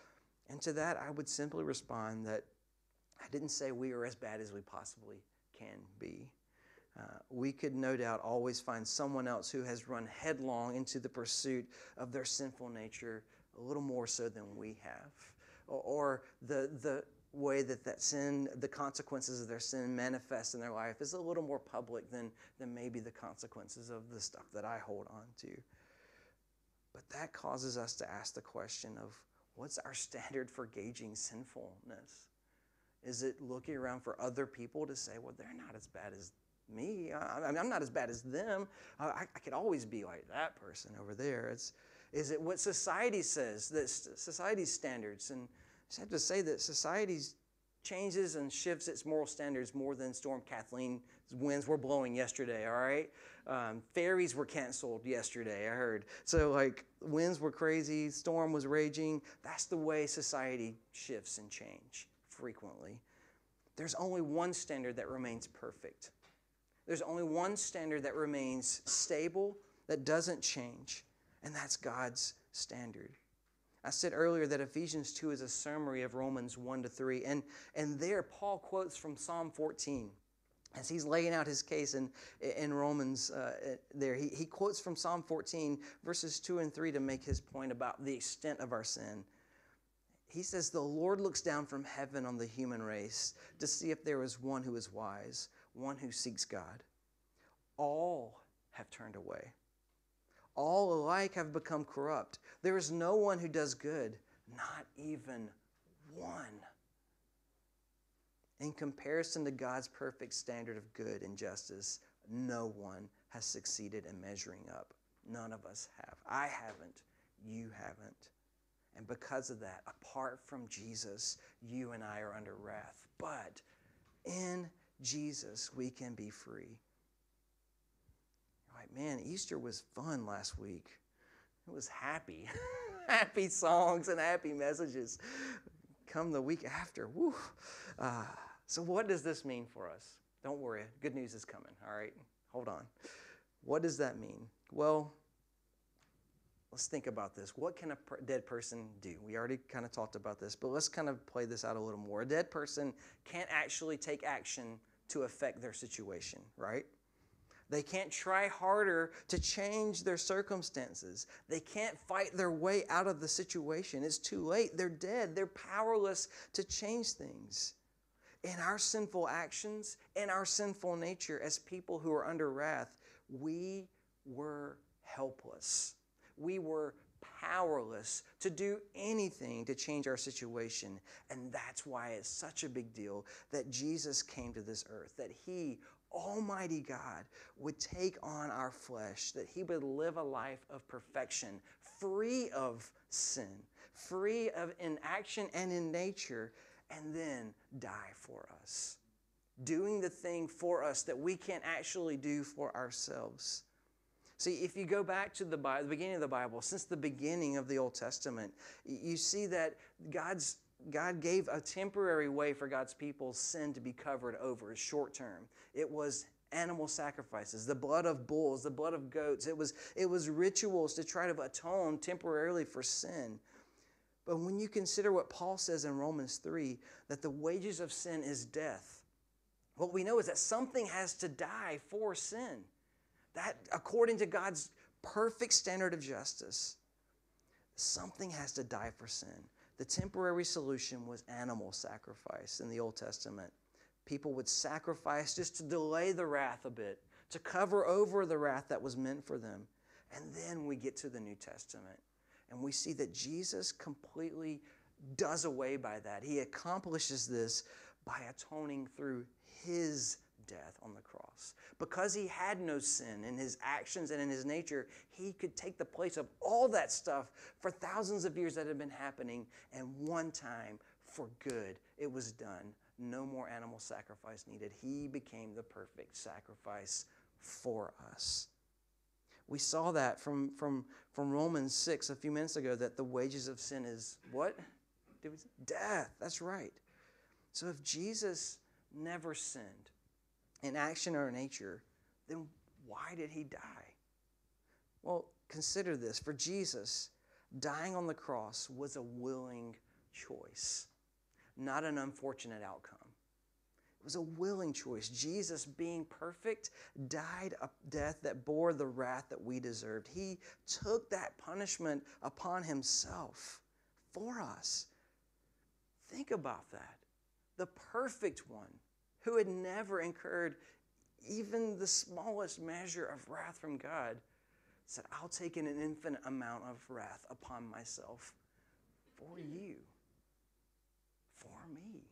And to that, I would simply respond that I didn't say we are as bad as we possibly can be. We could no doubt always find someone else who has run headlong into the pursuit of their sinful nature a little more so than we have. Or the way that sin, the consequences of their sin manifest in their life is a little more public than maybe the consequences of the stuff that I hold on to. But that causes us to ask the question of, what's our standard for gauging sinfulness? Is it looking around for other people to say, well, they're not as bad as me. I'm not as bad as them. I could always be like that person over there. Is it what society says, that society's standards? And I just have to say that society changes and shifts its moral standards more than Storm Kathleen's winds were blowing yesterday, all right? Ferries were canceled yesterday, I heard. So, like, winds were crazy, storm was raging. That's the way society shifts and change frequently. There's only one standard that remains perfect. There's only one standard that remains stable, that doesn't change, and that's God's standard. I said earlier that Ephesians 2 is a summary of Romans 1-3, and there Paul quotes from Psalm 14. As he's laying out his case in Romans there, he quotes from Psalm 14, verses 2 and 3 to make his point about the extent of our sin. He says, the Lord looks down from heaven on the human race to see if there is one who is wise, one who seeks God. All have turned away. All alike have become corrupt. There is no one who does good, not even one. In comparison to God's perfect standard of good and justice, no one has succeeded in measuring up. None of us have. I haven't. You haven't. And because of that, apart from Jesus, you and I are under wrath. But in Jesus, we can be free. You're like, man, Easter was fun last week. It was happy. Happy songs and happy messages. Come the week after. Woo. So what does this mean for us? Don't worry. Good news is coming. All right? Hold on. What does that mean? Well, let's think about this. What can a dead person do? We already kind of talked about this, but let's kind of play this out a little more. A dead person can't actually take action to affect their situation, right? They can't try harder to change their circumstances. They can't fight their way out of the situation. It's too late. They're dead. They're powerless to change things. In our sinful actions, in our sinful nature as people who are under wrath, we were helpless. We were powerless to do anything to change our situation. And that's why it's such a big deal that Jesus came to this earth, that He, Almighty God, would take on our flesh, that He would live a life of perfection, free of sin, free of in action and in nature, and then die for us, doing the thing for us that we can't actually do for ourselves. See, if you go back to the beginning of the Bible, since the beginning of the Old Testament, you see that God gave a temporary way for God's people's sin to be covered over, short term. It was animal sacrifices, the blood of bulls, the blood of goats. It was rituals to try to atone temporarily for sin. But when you consider what Paul says in Romans 3, that the wages of sin is death, what we know is that something has to die for sin. That, according to God's perfect standard of justice, something has to die for sin. The temporary solution was animal sacrifice in the Old Testament. People would sacrifice just to delay the wrath a bit, to cover over the wrath that was meant for them. And then we get to the New Testament, and we see that Jesus completely does away by that. He accomplishes this by atoning through His death on the cross. Because He had no sin in His actions and in His nature, He could take the place of all that stuff for thousands of years that had been happening, and one time, for good, it was done. No more animal sacrifice needed. He became the perfect sacrifice for us. We saw that from Romans 6 a few minutes ago, that the wages of sin is what? Death. That's right. So if Jesus never sinned in action or nature, then why did He die? Well, consider this. For Jesus, dying on the cross was a willing choice, not an unfortunate outcome. It was a willing choice. Jesus, being perfect, died a death that bore the wrath that we deserved. He took that punishment upon himself for us. Think about that. The perfect one who had never incurred even the smallest measure of wrath from God said, I'll take an infinite amount of wrath upon myself for you, for me.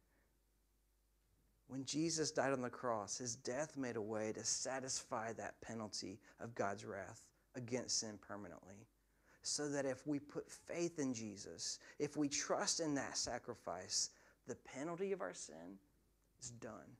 When Jesus died on the cross, his death made a way to satisfy that penalty of God's wrath against sin permanently. So that if we put faith in Jesus, if we trust in that sacrifice, the penalty of our sin is done.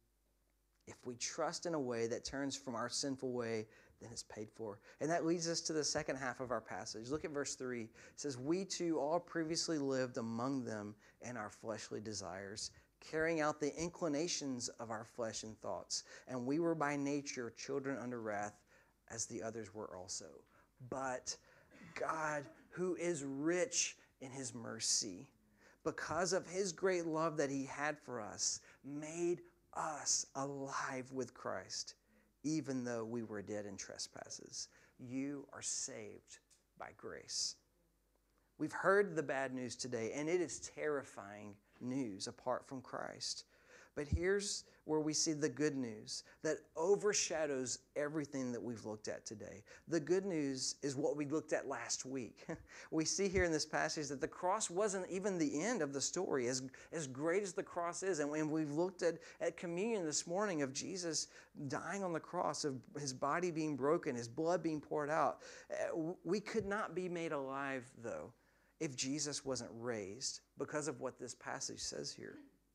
If we trust in a way that turns from our sinful way, then it's paid for. And that leads us to the second half of our passage. Look at verse 3. It says, we too all previously lived among them in our fleshly desires, carrying out the inclinations of our flesh and thoughts. And we were by nature children under wrath, as the others were also. But God, who is rich in his mercy, because of his great love that he had for us, made us alive with Christ, even though we were dead in trespasses. You are saved by grace. We've heard the bad news today, and it is terrifying news apart from Christ. But here's where we see the good news that overshadows everything that we've looked at today. The good news is what we looked at last week. We see here in this passage that the cross wasn't even the end of the story, as great as the cross is. And when we've looked at communion this morning of Jesus dying on the cross, of his body being broken, his blood being poured out, we could not be made alive, though, if Jesus wasn't raised, because of what this passage says here.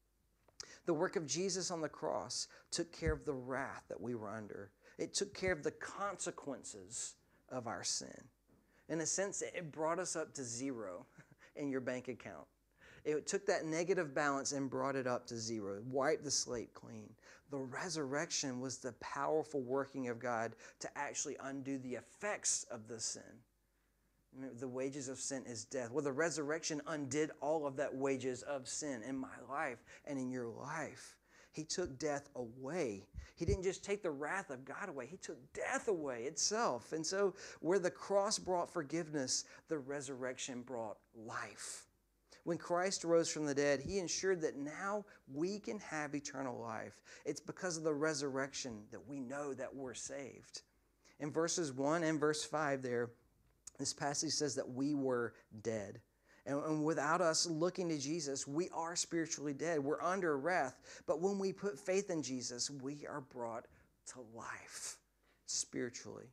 The work of Jesus on the cross took care of the wrath that we were under. It took care of the consequences of our sin. In a sense, it brought us up to zero in your bank account. It took that negative balance and brought it up to zero, wiped the slate clean. The resurrection was the powerful working of God to actually undo the effects of the sin. The wages of sin is death. Well, the resurrection undid all of that wages of sin in my life and in your life. He took death away. He didn't just take the wrath of God away. He took death away itself. And so where the cross brought forgiveness, the resurrection brought life. When Christ rose from the dead, he ensured that now we can have eternal life. It's because of the resurrection that we know that we're saved. In verses 1 and verse 5 there, this passage says that we were dead. And without us looking to Jesus, we are spiritually dead. We're under wrath. But when we put faith in Jesus, we are brought to life spiritually.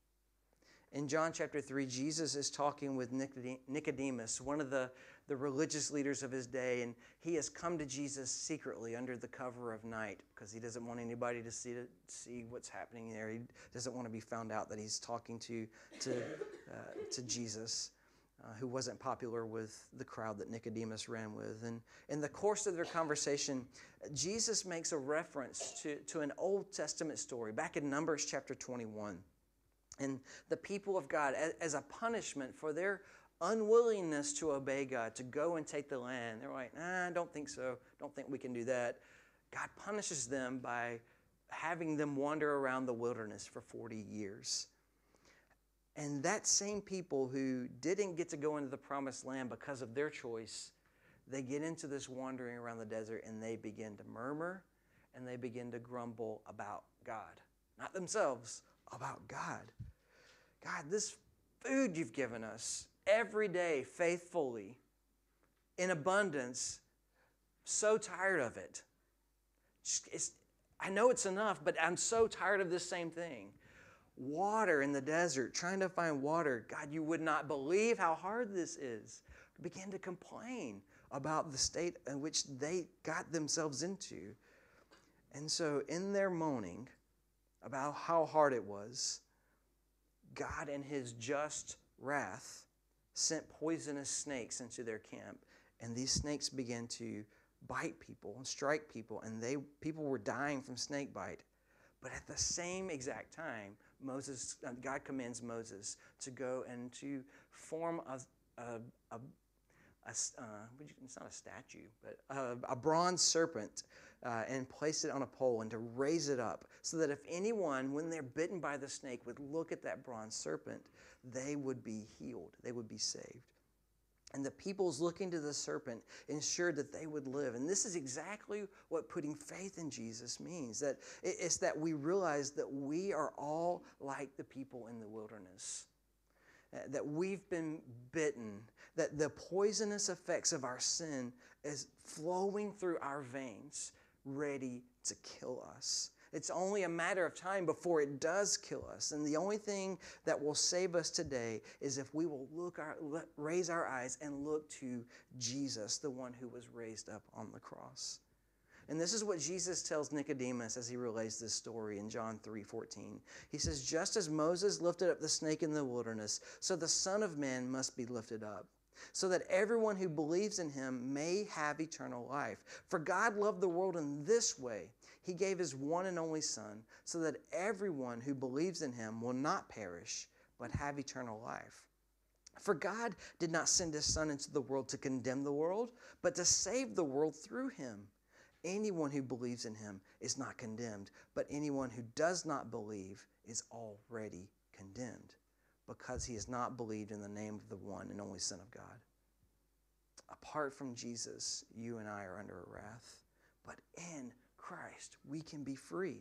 In John chapter 3, Jesus is talking with Nicodemus, one of the religious leaders of his day, and he has come to Jesus secretly under the cover of night because he doesn't want anybody to see what's happening there. He doesn't want to be found out that he's talking to Jesus, who wasn't popular with the crowd that Nicodemus ran with. And in the course of their conversation, Jesus makes a reference to an Old Testament story back in Numbers chapter 21. And the people of God, as a punishment for their unwillingness to obey God, to go and take the land, they're like, I don't think so. Don't think we can do that. God punishes them by having them wander around the wilderness for 40 years. And that same people who didn't get to go into the promised land because of their choice, they get into this wandering around the desert and they begin to murmur and they begin to grumble about God. Not themselves, about God. God, this food you've given us every day faithfully, in abundance, so tired of it. I know it's enough, but I'm so tired of this same thing. Water in the desert, trying to find water. God, you would not believe how hard this is. Begin to complain about the state in which they got themselves into. And so in their moaning about how hard it was, God in his just wrath sent poisonous snakes into their camp. And these snakes began to bite people and strike people, and people were dying from snake bite. But at the same exact time, God commands Moses to go and to form it's not a statue, but a bronze serpent and place it on a pole and to raise it up so that if anyone, when they're bitten by the snake, would look at that bronze serpent, they would be healed. They would be saved. And the peoples looking to the serpent ensured that they would live. And this is exactly what putting faith in Jesus means. That it's that we realize that we are all like the people in the wilderness. That we've been bitten. That the poisonous effects of our sin is flowing through our veins, ready to kill us. It's only a matter of time before it does kill us. And the only thing that will save us today is if we will raise our eyes and look to Jesus, the one who was raised up on the cross. And this is what Jesus tells Nicodemus as he relays this story in John 3:14. He says, just as Moses lifted up the snake in the wilderness, so the Son of Man must be lifted up, so that everyone who believes in him may have eternal life. For God loved the world in this way. He gave his one and only Son, so that everyone who believes in him will not perish, but have eternal life. For God did not send his Son into the world to condemn the world, but to save the world through him. Anyone who believes in him is not condemned, but anyone who does not believe is already condemned, because he has not believed in the name of the one and only Son of God. Apart from Jesus, you and I are under a wrath, but in Christ, we can be free.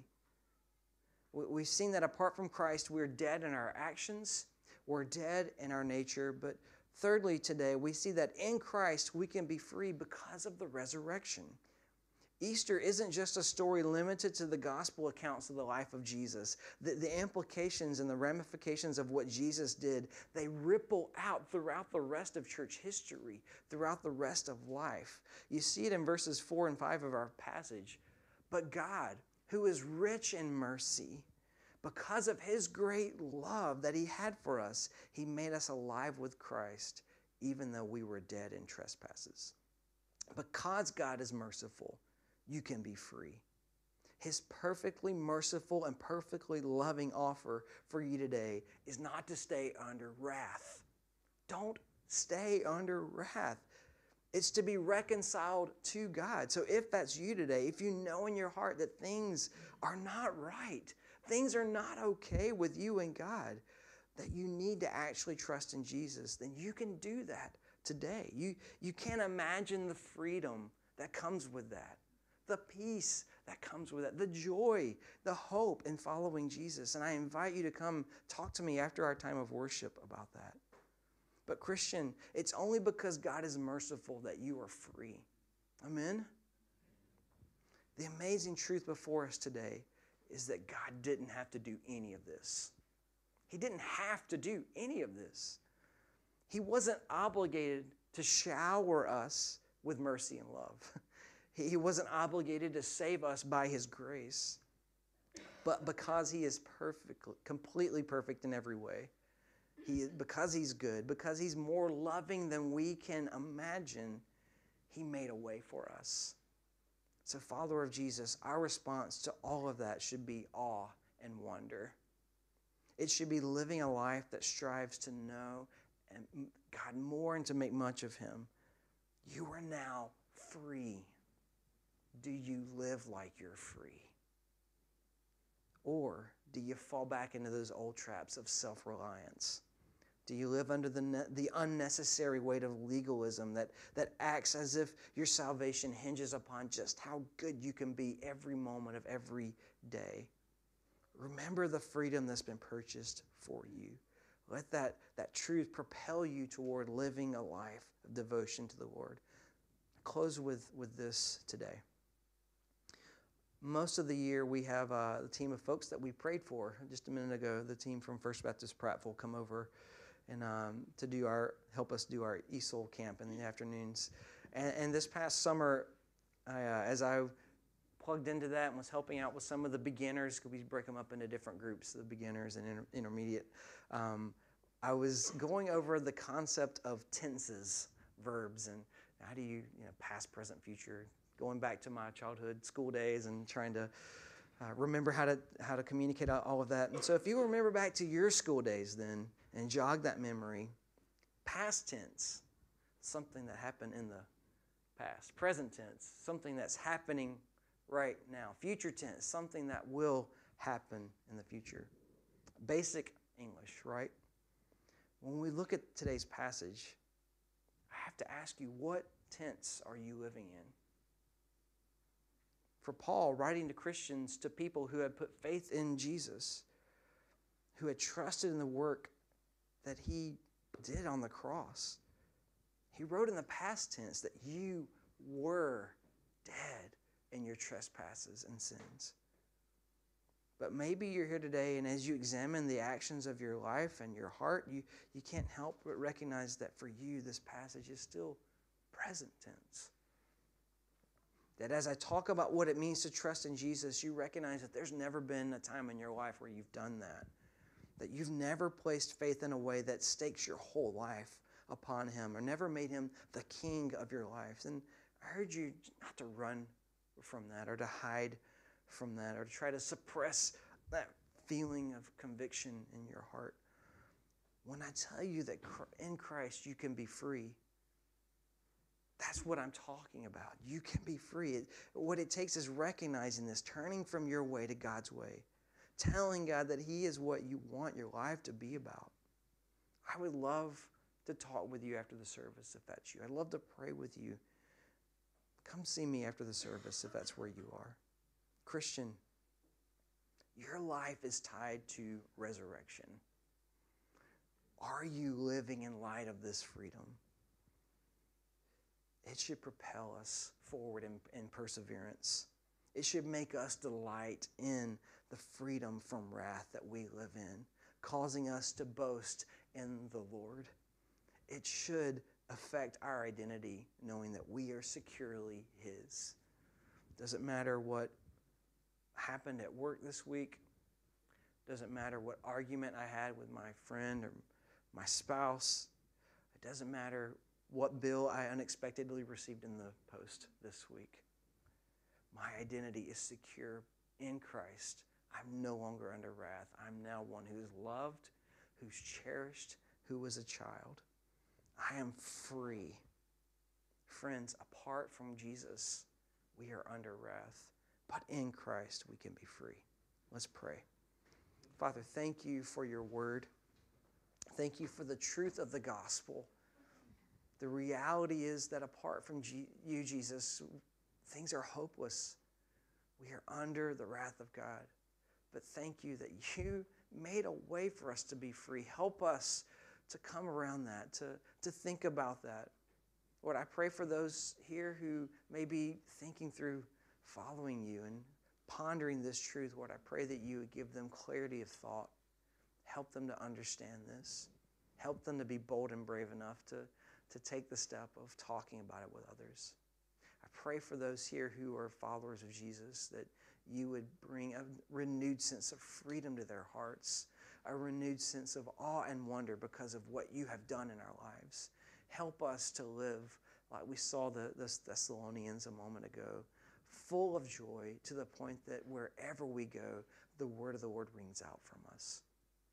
We've seen that apart from Christ, we're dead in our actions, we're dead in our nature, but thirdly today, we see that in Christ, we can be free because of the resurrection. Easter isn't just a story limited to the gospel accounts of the life of Jesus. The implications and the ramifications of what Jesus did, they ripple out throughout the rest of church history, throughout the rest of life. You see it in verses 4 and 5 of our passage. But God, who is rich in mercy, because of his great love that he had for us, he made us alive with Christ, even though we were dead in trespasses. Because God is merciful, you can be free. His perfectly merciful and perfectly loving offer for you today is not to stay under wrath. Don't stay under wrath. It's to be reconciled to God. So if that's you today, if you know in your heart that things are not right, things are not okay with you and God, that you need to actually trust in Jesus, then you can do that today. You can't imagine the freedom that comes with that, the peace that comes with it, the joy, the hope in following Jesus. And I invite you to come talk to me after our time of worship about that. But Christian, it's only because God is merciful that you are free. Amen? The amazing truth before us today is that God didn't have to do any of this. He didn't have to do any of this. He wasn't obligated to shower us with mercy and love. He wasn't obligated to save us by his grace. But because he is perfect, completely perfect in every way, because he's good, because he's more loving than we can imagine, he made a way for us. So, follower of Jesus, our response to all of that should be awe and wonder. It should be living a life that strives to know God more and to make much of him. You are now free. Do you live like you're free? Or do you fall back into those old traps of self-reliance? Do you live under the unnecessary weight of legalism that acts as if your salvation hinges upon just how good you can be every moment of every day? Remember the freedom that's been purchased for you. Let that truth propel you toward living a life of devotion to the Lord. Close with this today. Most of the year we have a team of folks that we prayed for. Just a minute ago, the team from First Baptist Prattville come over and help us do our ESOL camp in the afternoons. And this past summer, as I plugged into that and was helping out with some of the beginners, because we break them up into different groups, the beginners and intermediate, I was going over the concept of tenses, verbs, and how do you past, present, future, going back to my childhood school days and trying to remember how to communicate all of that. And so if you remember back to your school days then and jog that memory, past tense, something that happened in the past. Present tense, something that's happening right now. Future tense, something that will happen in the future. Basic English, right? When we look at today's passage, I have to ask you, what tense are you living in? For Paul, writing to Christians, to people who had put faith in Jesus, who had trusted in the work that he did on the cross, he wrote in the past tense that you were dead in your trespasses and sins. But maybe you're here today, and as you examine the actions of your life and your heart, you can't help but recognize that for you, this passage is still present tense. That as I talk about what it means to trust in Jesus, you recognize that there's never been a time in your life where you've done that. That you've never placed faith in a way that stakes your whole life upon Him, or never made Him the king of your life. And I urge you not to run from that, or to hide from that, or to try to suppress that feeling of conviction in your heart. When I tell you that in Christ you can be free, that's what I'm talking about. You can be free. What it takes is recognizing this, turning from your way to God's way, telling God that He is what you want your life to be about. I would love to talk with you after the service if that's you. I'd love to pray with you. Come see me after the service if that's where you are. Christian, your life is tied to resurrection. Are you living in light of this freedom? It should propel us forward in perseverance. It should make us delight in the freedom from wrath that we live in, causing us to boast in the Lord. It should affect our identity, knowing that we are securely His. Doesn't matter what happened at work this week. Doesn't matter what argument I had with my friend or my spouse. It doesn't matter what bill I unexpectedly received in the post this week. My identity is secure in Christ. I'm no longer under wrath. I'm now one who is loved, who's cherished, who is a child. I am free. Friends, apart from Jesus, we are under wrath. But in Christ, we can be free. Let's pray. Father, thank you for your word. Thank you for the truth of the gospel. The reality is that apart from you, Jesus, things are hopeless. We are under the wrath of God. But thank you that you made a way for us to be free. Help us to come around that, to think about that. Lord, I pray for those here who may be thinking through following you and pondering this truth. Lord, I pray that you would give them clarity of thought. Help them to understand this. Help them to be bold and brave enough to take the step of talking about it with others. I pray for those here who are followers of Jesus, that you would bring a renewed sense of freedom to their hearts, a renewed sense of awe and wonder because of what you have done in our lives. Help us to live like we saw the Thessalonians a moment ago, full of joy to the point that wherever we go, the word of the Lord rings out from us.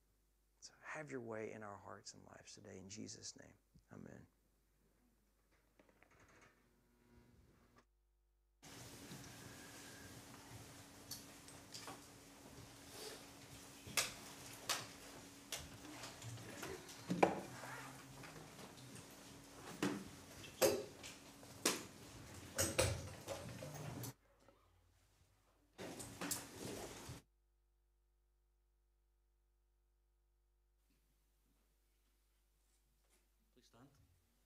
So have your way in our hearts and lives today. In Jesus' name, amen. Please stand.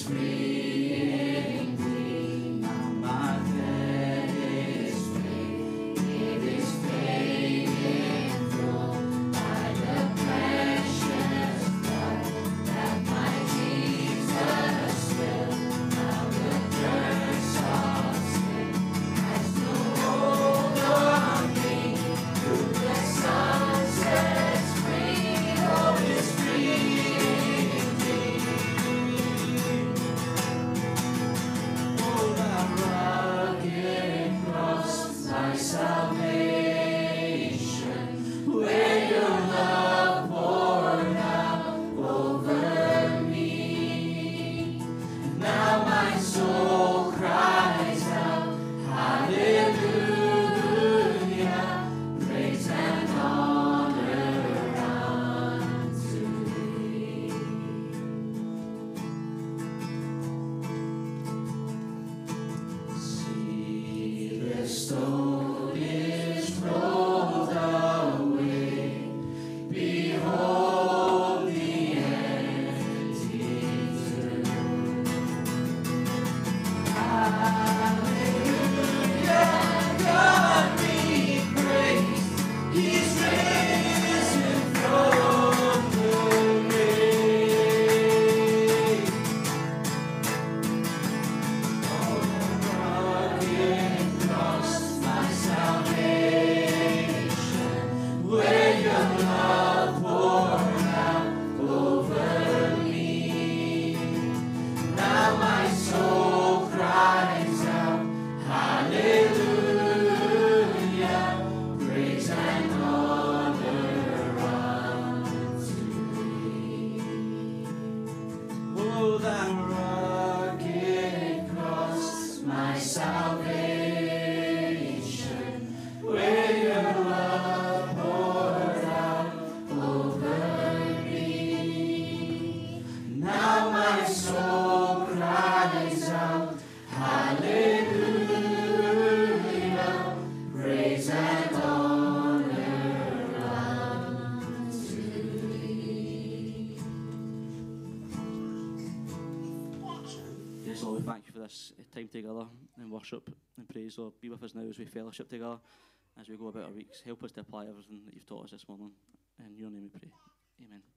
Lord, we thank you for this time together in worship and praise. Lord, be with us now as we fellowship together, as we go about our weeks. Help us to apply everything that you've taught us this morning. In your name we pray. Amen.